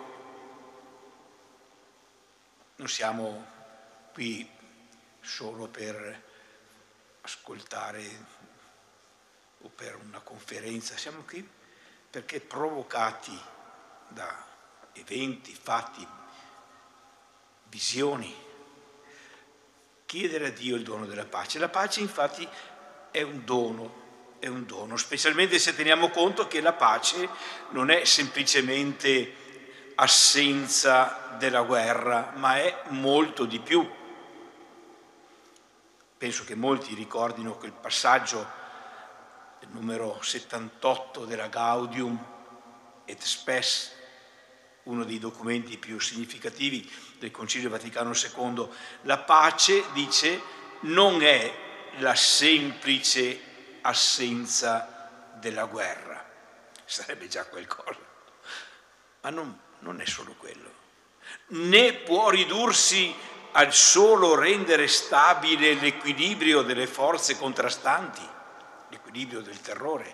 Non siamo qui solo per ascoltare o per una conferenza, siamo qui perché provocati da eventi, fatti, visioni, chiedere a Dio il dono della pace. La pace infatti è un dono, specialmente se teniamo conto che la pace non è semplicemente assenza della guerra, ma è molto di più. Penso che molti ricordino quel passaggio del numero 78 della Gaudium et Spes, uno dei documenti più significativi del Concilio Vaticano II. La pace, dice, non è la semplice assenza della guerra, sarebbe già qualcosa, ma non è solo quello, né può ridursi al solo rendere stabile l'equilibrio delle forze contrastanti, l'equilibrio del terrore,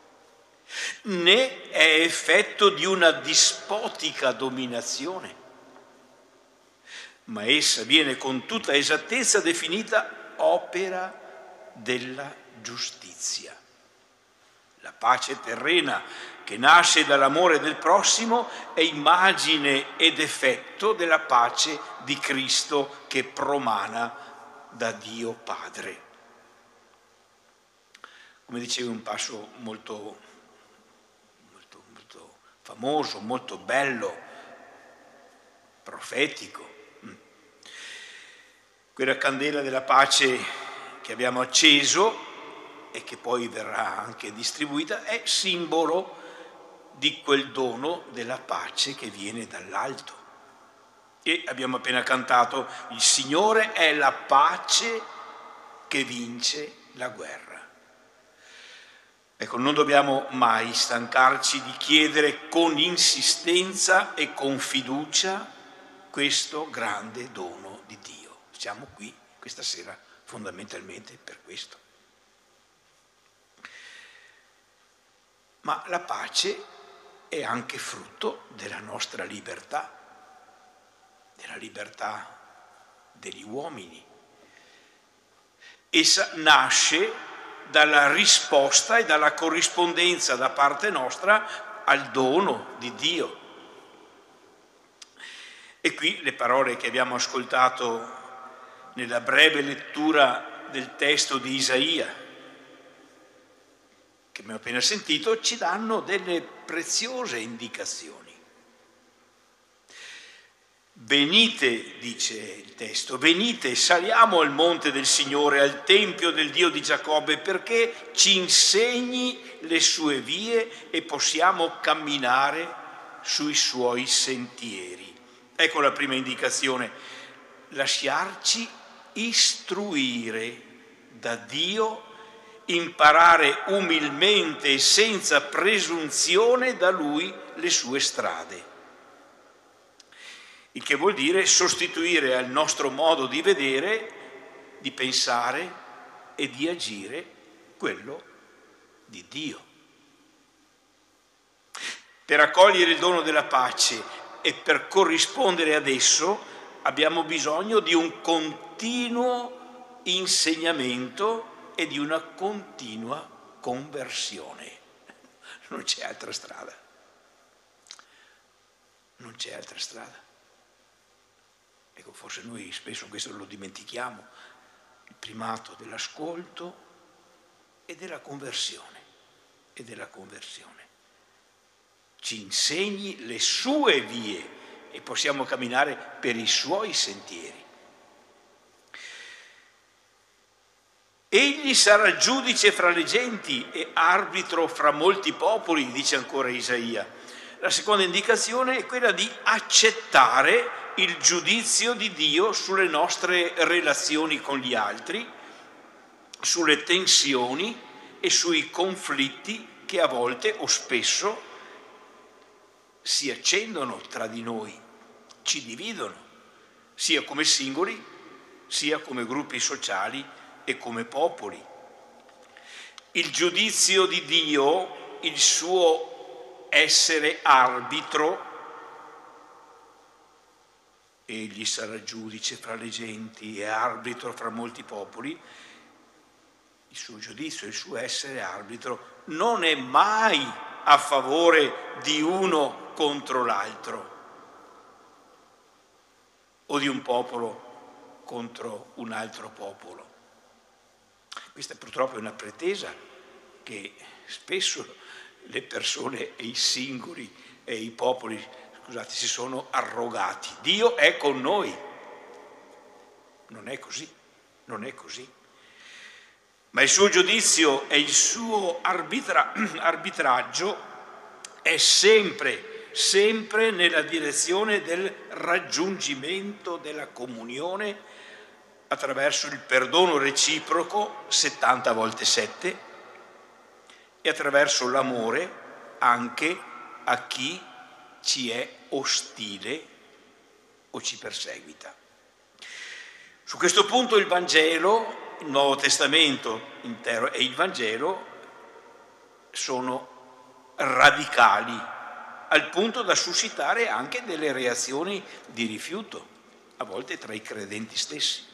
né è effetto di una dispotica dominazione, ma essa viene con tutta esattezza definita opera della giustizia. La pace terrena che nasce dall'amore del prossimo è immagine ed effetto della pace di Cristo che promana da Dio Padre. Come dicevo, un passo molto famoso, molto bello, profetico. Quella candela della pace che abbiamo acceso e che poi verrà anche distribuita è simbolo di quel dono della pace che viene dall'alto. E abbiamo appena cantato: il Signore è la pace che vince la guerra. Ecco, non dobbiamo mai stancarci di chiedere con insistenza e con fiducia questo grande dono di Dio. Siamo qui questa sera fondamentalmente per questo. Ma la pace è anche frutto della nostra libertà, della libertà degli uomini. Essa nasce dalla risposta e dalla corrispondenza da parte nostra al dono di Dio. E qui le parole che abbiamo ascoltato nella breve lettura del testo di Isaia, che abbiamo appena sentito, ci danno delle preziose indicazioni. Venite, dice il testo, venite, saliamo al monte del Signore, al tempio del Dio di Giacobbe, perché ci insegni le sue vie e possiamo camminare sui suoi sentieri. Ecco la prima indicazione: lasciarci istruire da Dio, imparare umilmente e senza presunzione da Lui le sue strade. il che vuol dire sostituire al nostro modo di vedere, di pensare e di agire quello di Dio. Per accogliere il dono della pace e per corrispondere ad esso abbiamo bisogno di un continuo insegnamento e di una continua conversione. Non c'è altra strada. Non c'è altra strada. Ecco, forse noi spesso questo lo dimentichiamo, il primato dell'ascolto e della conversione. Ci insegni le sue vie e possiamo camminare per i suoi sentieri. Egli sarà giudice fra le genti e arbitro fra molti popoli, dice ancora Isaia. La seconda indicazione è quella di accettare il giudizio di Dio sulle nostre relazioni con gli altri, sulle tensioni e sui conflitti che a volte o spesso si accendono tra di noi, ci dividono, sia come singoli, sia come gruppi sociali e come popoli. Il giudizio di Dio, il suo essere arbitro, egli sarà giudice fra le genti e arbitro fra molti popoli, il suo giudizio, il suo essere arbitro non è mai a favore di uno contro l'altro o di un popolo contro un altro popolo. Questa purtroppo è una pretesa che spesso le persone e i singoli e i popoli, scusate, si sono arrogati. Dio è con noi. Non è così, non è così. Ma il suo giudizio e il suo arbitraggio è sempre nella direzione del raggiungimento della comunione attraverso il perdono reciproco 70 volte 7 e attraverso l'amore anche a chi ci è ostile o ci perseguita. Su questo punto il Vangelo, il Nuovo Testamento intero e il Vangelo sono radicali, al punto da suscitare anche delle reazioni di rifiuto, a volte tra i credenti stessi.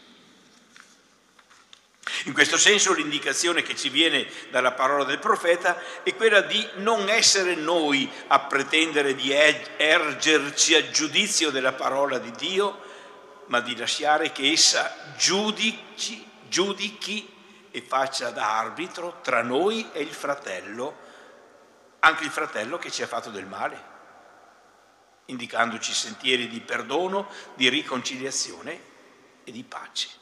In questo senso l'indicazione che ci viene dalla parola del profeta è quella di non essere noi a pretendere di ergerci al giudizio della parola di Dio, ma di lasciare che essa giudichi e faccia da arbitro tra noi e il fratello, anche il fratello che ci ha fatto del male, indicandoci sentieri di perdono, di riconciliazione e di pace.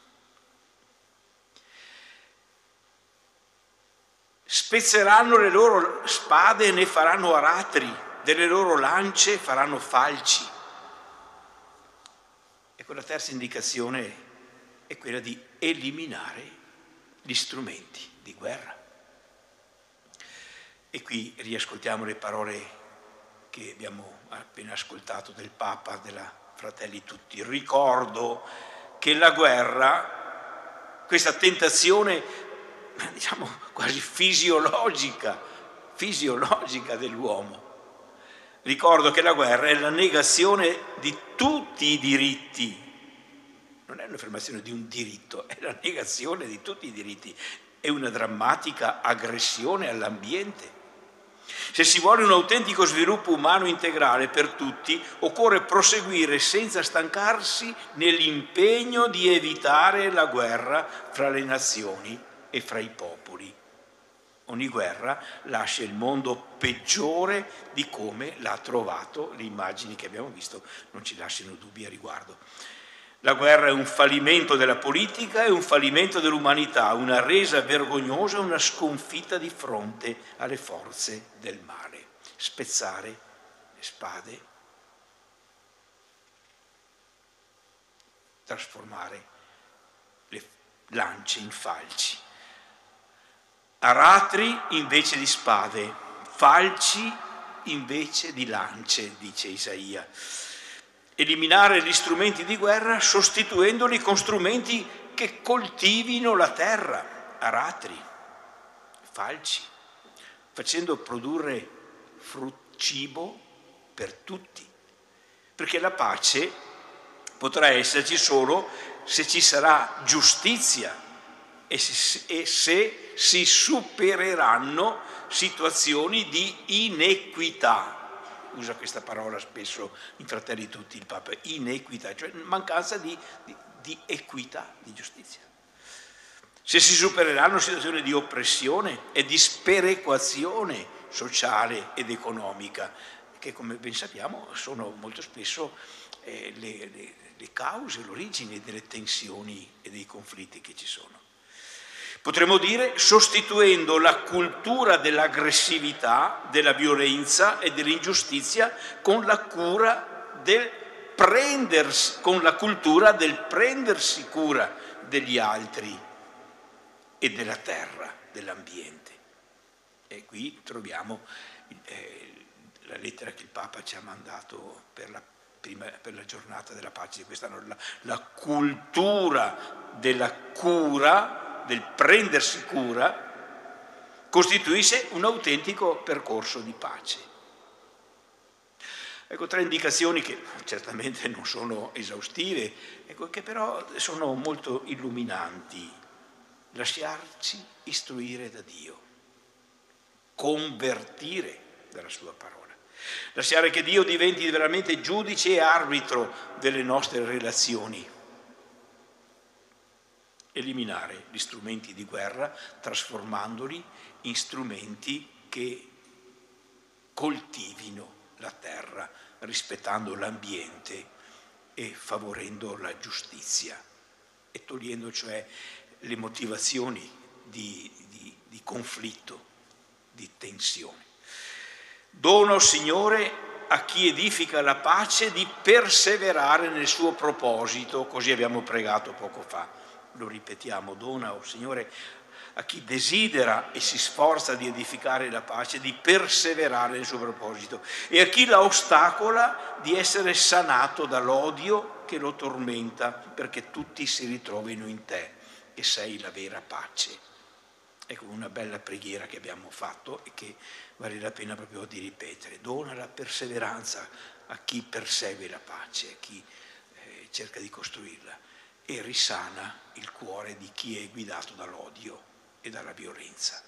Spezzeranno le loro spade e ne faranno aratri, delle loro lance faranno falci. E quella terza indicazione è quella di eliminare gli strumenti di guerra. E qui riascoltiamo le parole che abbiamo appena ascoltato del Papa, della Fratelli Tutti. Ricordo che la guerra, questa tentazione, diciamo quasi fisiologica dell'uomo. Ricordo che la guerra è la negazione di tutti i diritti, non è un'affermazione di un diritto, è la negazione di tutti i diritti, è una drammatica aggressione all'ambiente. Se si vuole un autentico sviluppo umano integrale per tutti, occorre proseguire senza stancarsi nell'impegno di evitare la guerra fra le nazioni e fra i popoli. Ogni guerra lascia il mondo peggiore di come l'ha trovato. Le immagini che abbiamo visto non ci lasciano dubbi a riguardo. La guerra è un fallimento della politica, è un fallimento dell'umanità, una resa vergognosa, una sconfitta di fronte alle forze del male. Spezzare le spade, trasformare le lance in falci. Aratri invece di spade, falci invece di lance, dice Isaia. Eliminare gli strumenti di guerra sostituendoli con strumenti che coltivino la terra, aratri, falci, facendo produrre cibo per tutti. Perché la pace potrà esserci solo se ci sarà giustizia e se si supereranno situazioni di inequità. Usa questa parola spesso in Fratelli Tutti il Papa, inequità, cioè mancanza di equità, di giustizia. Se si supereranno situazioni di oppressione e di sperequazione sociale ed economica, che come ben sappiamo sono molto spesso le cause, l'origine delle tensioni e dei conflitti che ci sono. Potremmo dire sostituendo la cultura dell'aggressività, della violenza e dell'ingiustizia con la cultura del prendersi cura degli altri e della terra, dell'ambiente. E qui troviamo la lettera che il Papa ci ha mandato per la giornata della pace di quest'anno, la cultura della cura, del prendersi cura, costituisce un autentico percorso di pace. Ecco, 3 indicazioni che certamente non sono esaustive, che però sono molto illuminanti. Lasciarci istruire da Dio, convertire dalla sua parola, lasciare che Dio diventi veramente giudice e arbitro delle nostre relazioni, eliminare gli strumenti di guerra trasformandoli in strumenti che coltivino la terra, rispettando l'ambiente e favorendo la giustizia e togliendo cioè le motivazioni di conflitto, di tensione. Dono, Signore, a chi edifica la pace di perseverare nel suo proposito, così abbiamo pregato poco fa. Lo ripetiamo, dona, oh Signore, a chi desidera e si sforza di edificare la pace, di perseverare nel suo proposito, e a chi la ostacola di essere sanato dall'odio che lo tormenta, perché tutti si ritrovino in te, che sei la vera pace. Ecco una bella preghiera che abbiamo fatto e che vale la pena proprio di ripetere. Dona la perseveranza a chi persegue la pace, a chi cerca di costruirla, e risana il cuore di chi è guidato dall'odio e dalla violenza.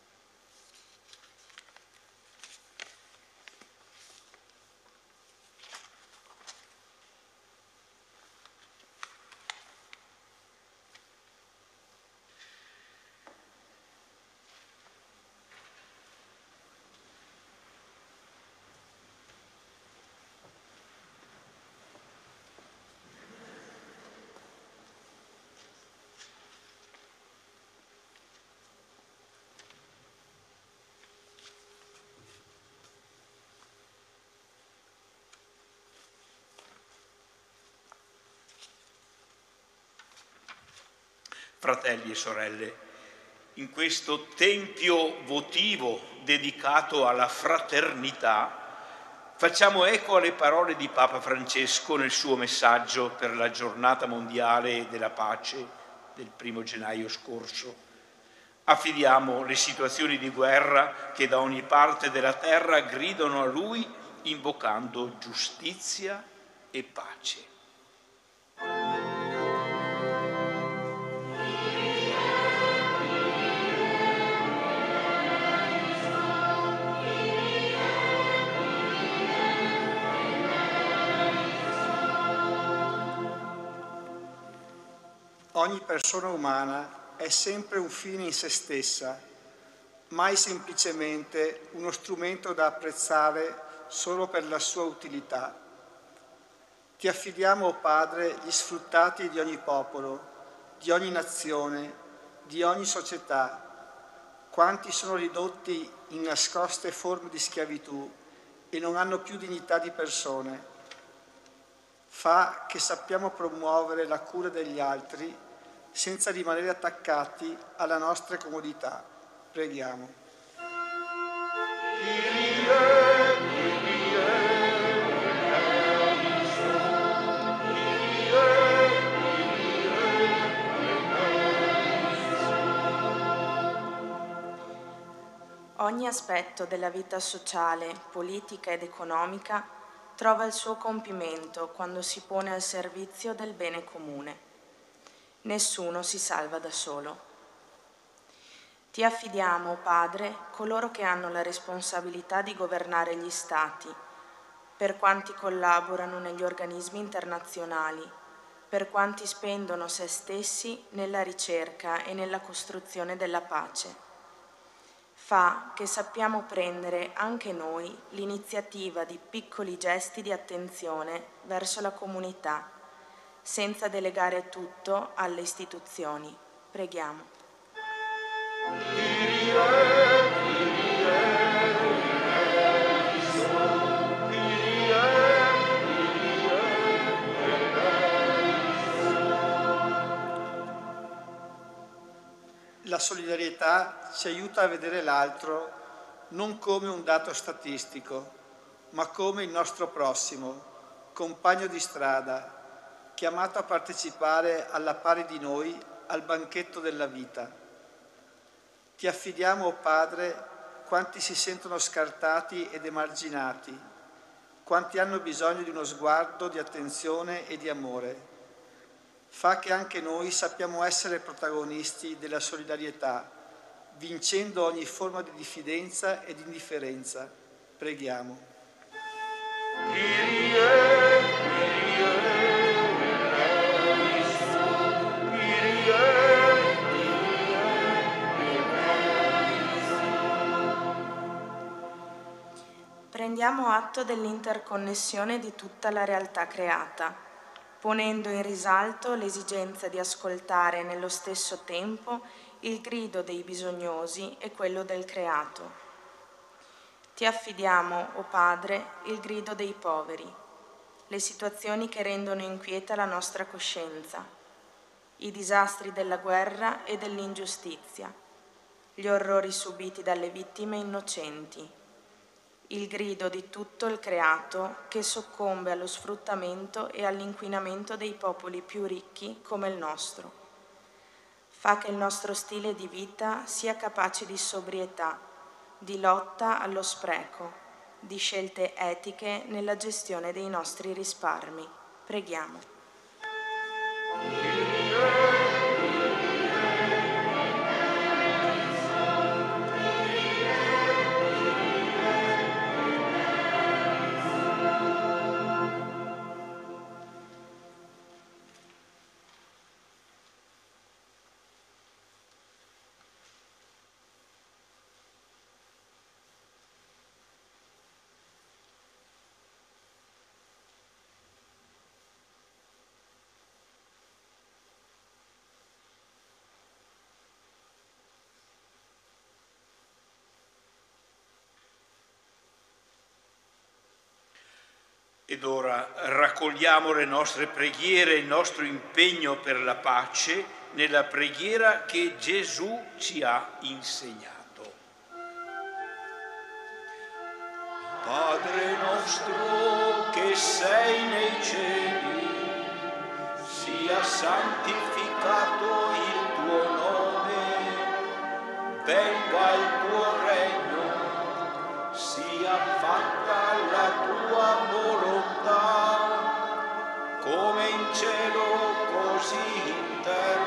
Fratelli e sorelle, in questo tempio votivo dedicato alla fraternità, facciamo eco alle parole di Papa Francesco nel suo messaggio per la giornata mondiale della pace del 1° gennaio scorso. Affidiamo le situazioni di guerra che da ogni parte della terra gridano a Lui, invocando giustizia e pace. Ogni persona umana è sempre un fine in se stessa, mai semplicemente uno strumento da apprezzare solo per la sua utilità. Ti affidiamo, o Padre, gli sfruttati di ogni popolo, di ogni nazione, di ogni società, quanti sono ridotti in nascoste forme di schiavitù e non hanno più dignità di persone. Fa che sappiamo promuovere la cura degli altri senza rimanere attaccati alla nostra comodità. Preghiamo. ogni aspetto della vita sociale, politica ed economica trova il suo compimento quando si pone al servizio del bene comune. Nessuno si salva da solo. Ti affidiamo, Padre, coloro che hanno la responsabilità di governare gli Stati, per quanti collaborano negli organismi internazionali, per quanti spendono se stessi nella ricerca e nella costruzione della pace. Fa che sappiamo prendere anche noi l'iniziativa di piccoli gesti di attenzione verso la comunità, senza delegare tutto alle istituzioni. Preghiamo. La solidarietà ci aiuta a vedere l'altro non come un dato statistico, ma come il nostro prossimo, compagno di strada, chiamato a partecipare alla pari di noi al banchetto della vita. Ti affidiamo, o Padre, quanti si sentono scartati ed emarginati, quanti hanno bisogno di uno sguardo di attenzione e di amore. Fa che anche noi sappiamo essere protagonisti della solidarietà, vincendo ogni forma di diffidenza e di indifferenza. Preghiamo. Prendiamo atto dell'interconnessione di tutta la realtà creata, ponendo in risalto l'esigenza di ascoltare nello stesso tempo il grido dei bisognosi e quello del creato. Ti affidiamo, o Padre, il grido dei poveri, le situazioni che rendono inquieta la nostra coscienza, i disastri della guerra e dell'ingiustizia, gli orrori subiti dalle vittime innocenti, il grido di tutto il creato che soccombe allo sfruttamento e all'inquinamento dei popoli più ricchi come il nostro. Fa che il nostro stile di vita sia capace di sobrietà, di lotta allo spreco, di scelte etiche nella gestione dei nostri risparmi. Preghiamo. Ed ora raccogliamo le nostre preghiere e il nostro impegno per la pace nella preghiera che Gesù ci ha insegnato. Padre nostro che sei nei cieli, sia santificato il tuo nome, venga il tuo regno, sia fatta la tua volontà, come in cielo così in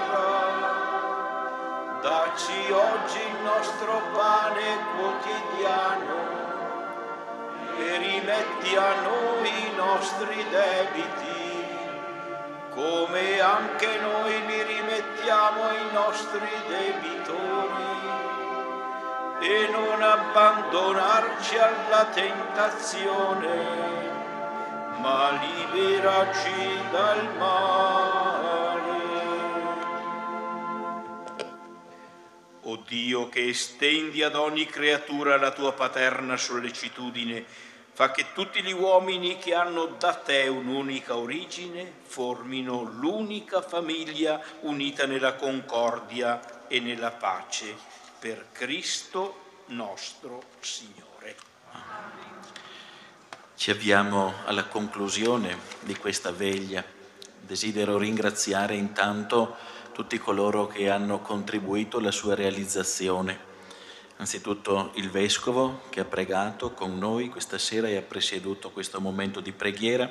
terra. Dacci oggi il nostro pane quotidiano e rimetti a noi i nostri debiti, come anche noi li rimettiamo ai nostri debitori. E non abbandonarci alla tentazione, ma liberaci dal male. O Dio, che estendi ad ogni creatura la tua paterna sollecitudine, fa che tutti gli uomini che hanno da te un'unica origine formino l'unica famiglia unita nella concordia e nella pace. Per Cristo nostro Signore. Ci avviamo alla conclusione di questa veglia. Desidero ringraziare intanto tutti coloro che hanno contribuito alla sua realizzazione. Anzitutto il Vescovo che ha pregato con noi questa sera e ha presieduto questo momento di preghiera,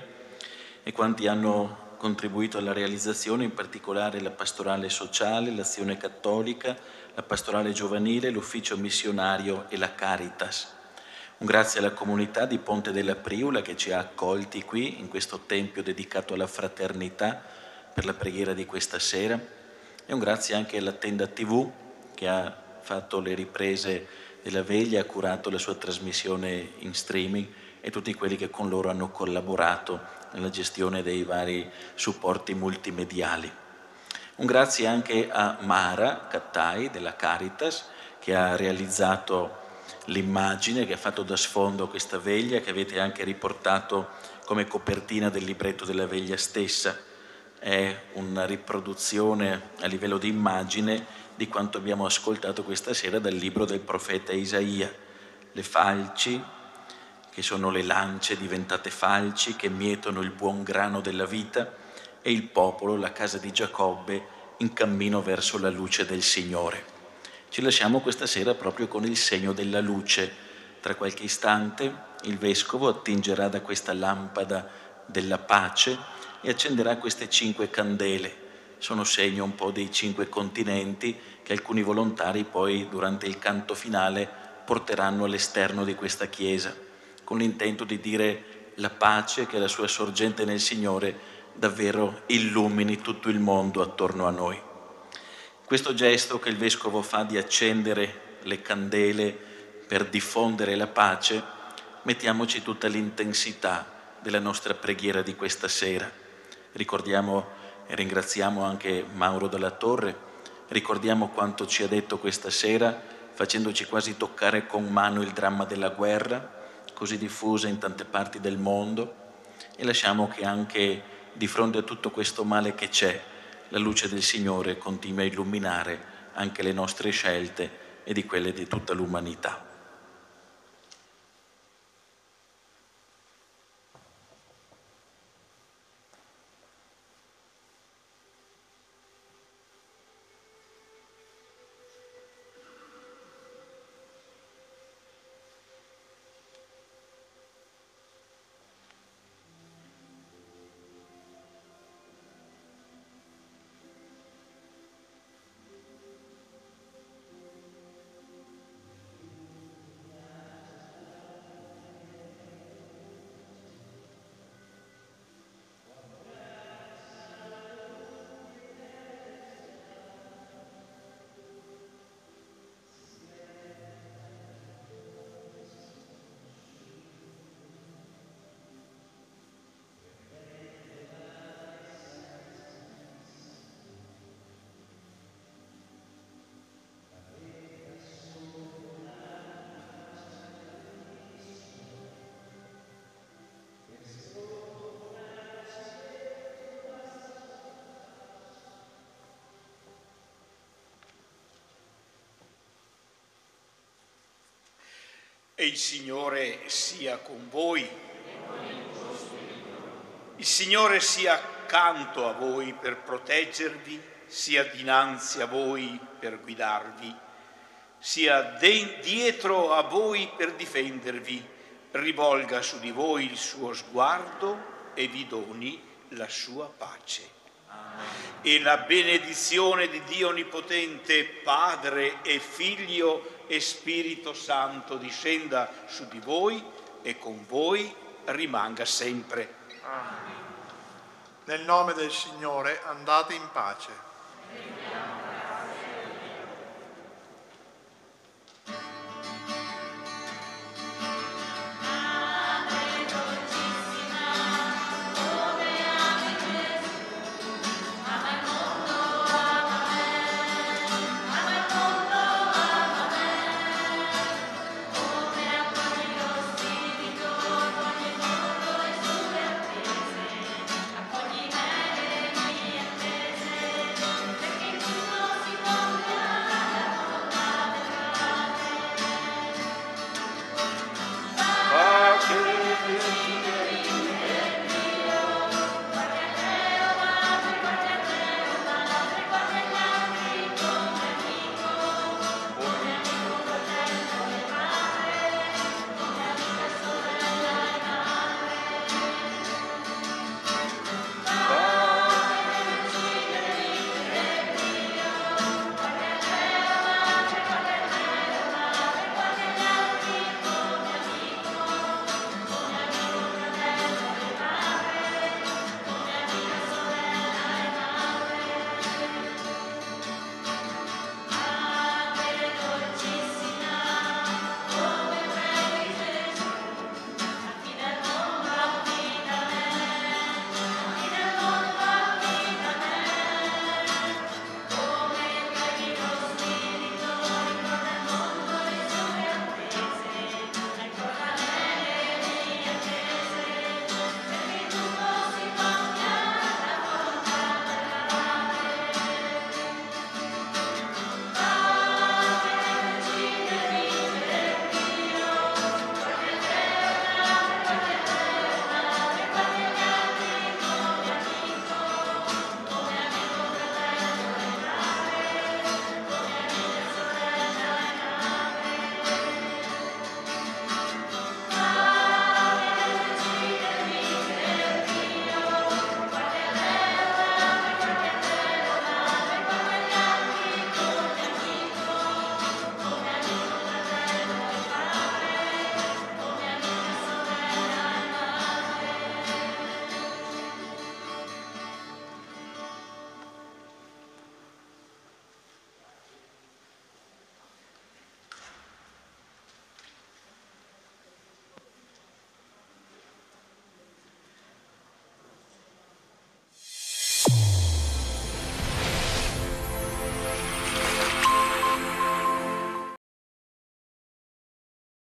e quanti hanno contribuito alla realizzazione, in particolare la pastorale sociale, l'azione cattolica, la pastorale giovanile, l'ufficio missionario e la Caritas. Un grazie alla comunità di Ponte della Priula che ci ha accolti qui in questo tempio dedicato alla fraternità per la preghiera di questa sera, e un grazie anche alla Tenda TV che ha fatto le riprese della veglia, ha curato la sua trasmissione in streaming, e tutti quelli che con loro hanno collaborato nella gestione dei vari supporti multimediali. Un grazie anche a Mara Cattai della Caritas che ha realizzato l'immagine che ha fatto da sfondo questa veglia, che avete anche riportato come copertina del libretto della veglia stessa. È una riproduzione a livello di immagine di quanto abbiamo ascoltato questa sera dal libro del profeta Isaia. Le falci, che sono le lance diventate falci, che mietono il buon grano della vita, e il popolo, la casa di Giacobbe, in cammino verso la luce del Signore. Ci lasciamo questa sera proprio con il segno della luce. Tra qualche istante il Vescovo attingerà da questa lampada della pace e accenderà queste 5 candele. Sono segno un po' dei 5 continenti che alcuni volontari poi durante il canto finale porteranno all'esterno di questa chiesa, con l'intento di dire la pace, che è la sua sorgente nel Signore, davvero illumini tutto il mondo attorno a noi. Questo gesto che il Vescovo fa di accendere le candele per diffondere la pace, mettiamoci tutta l'intensità della nostra preghiera di questa sera. Ricordiamo e ringraziamo anche Mauro Dalla Torre, ricordiamo quanto ci ha detto questa sera, facendoci quasi toccare con mano il dramma della guerra, così diffusa in tante parti del mondo, e lasciamo che anche di fronte a tutto questo male che c'è, la luce del Signore continui a illuminare anche le nostre scelte e di quelle di tutta l'umanità. E il Signore sia con voi. Il Signore sia accanto a voi per proteggervi, sia dinanzi a voi per guidarvi, sia dietro a voi per difendervi, rivolga su di voi il suo sguardo e vi doni la sua pace. E la benedizione di Dio Onnipotente, Padre e Figlio e Spirito Santo discenda su di voi e con voi rimanga sempre. Amen. Nel nome del Signore andate in pace.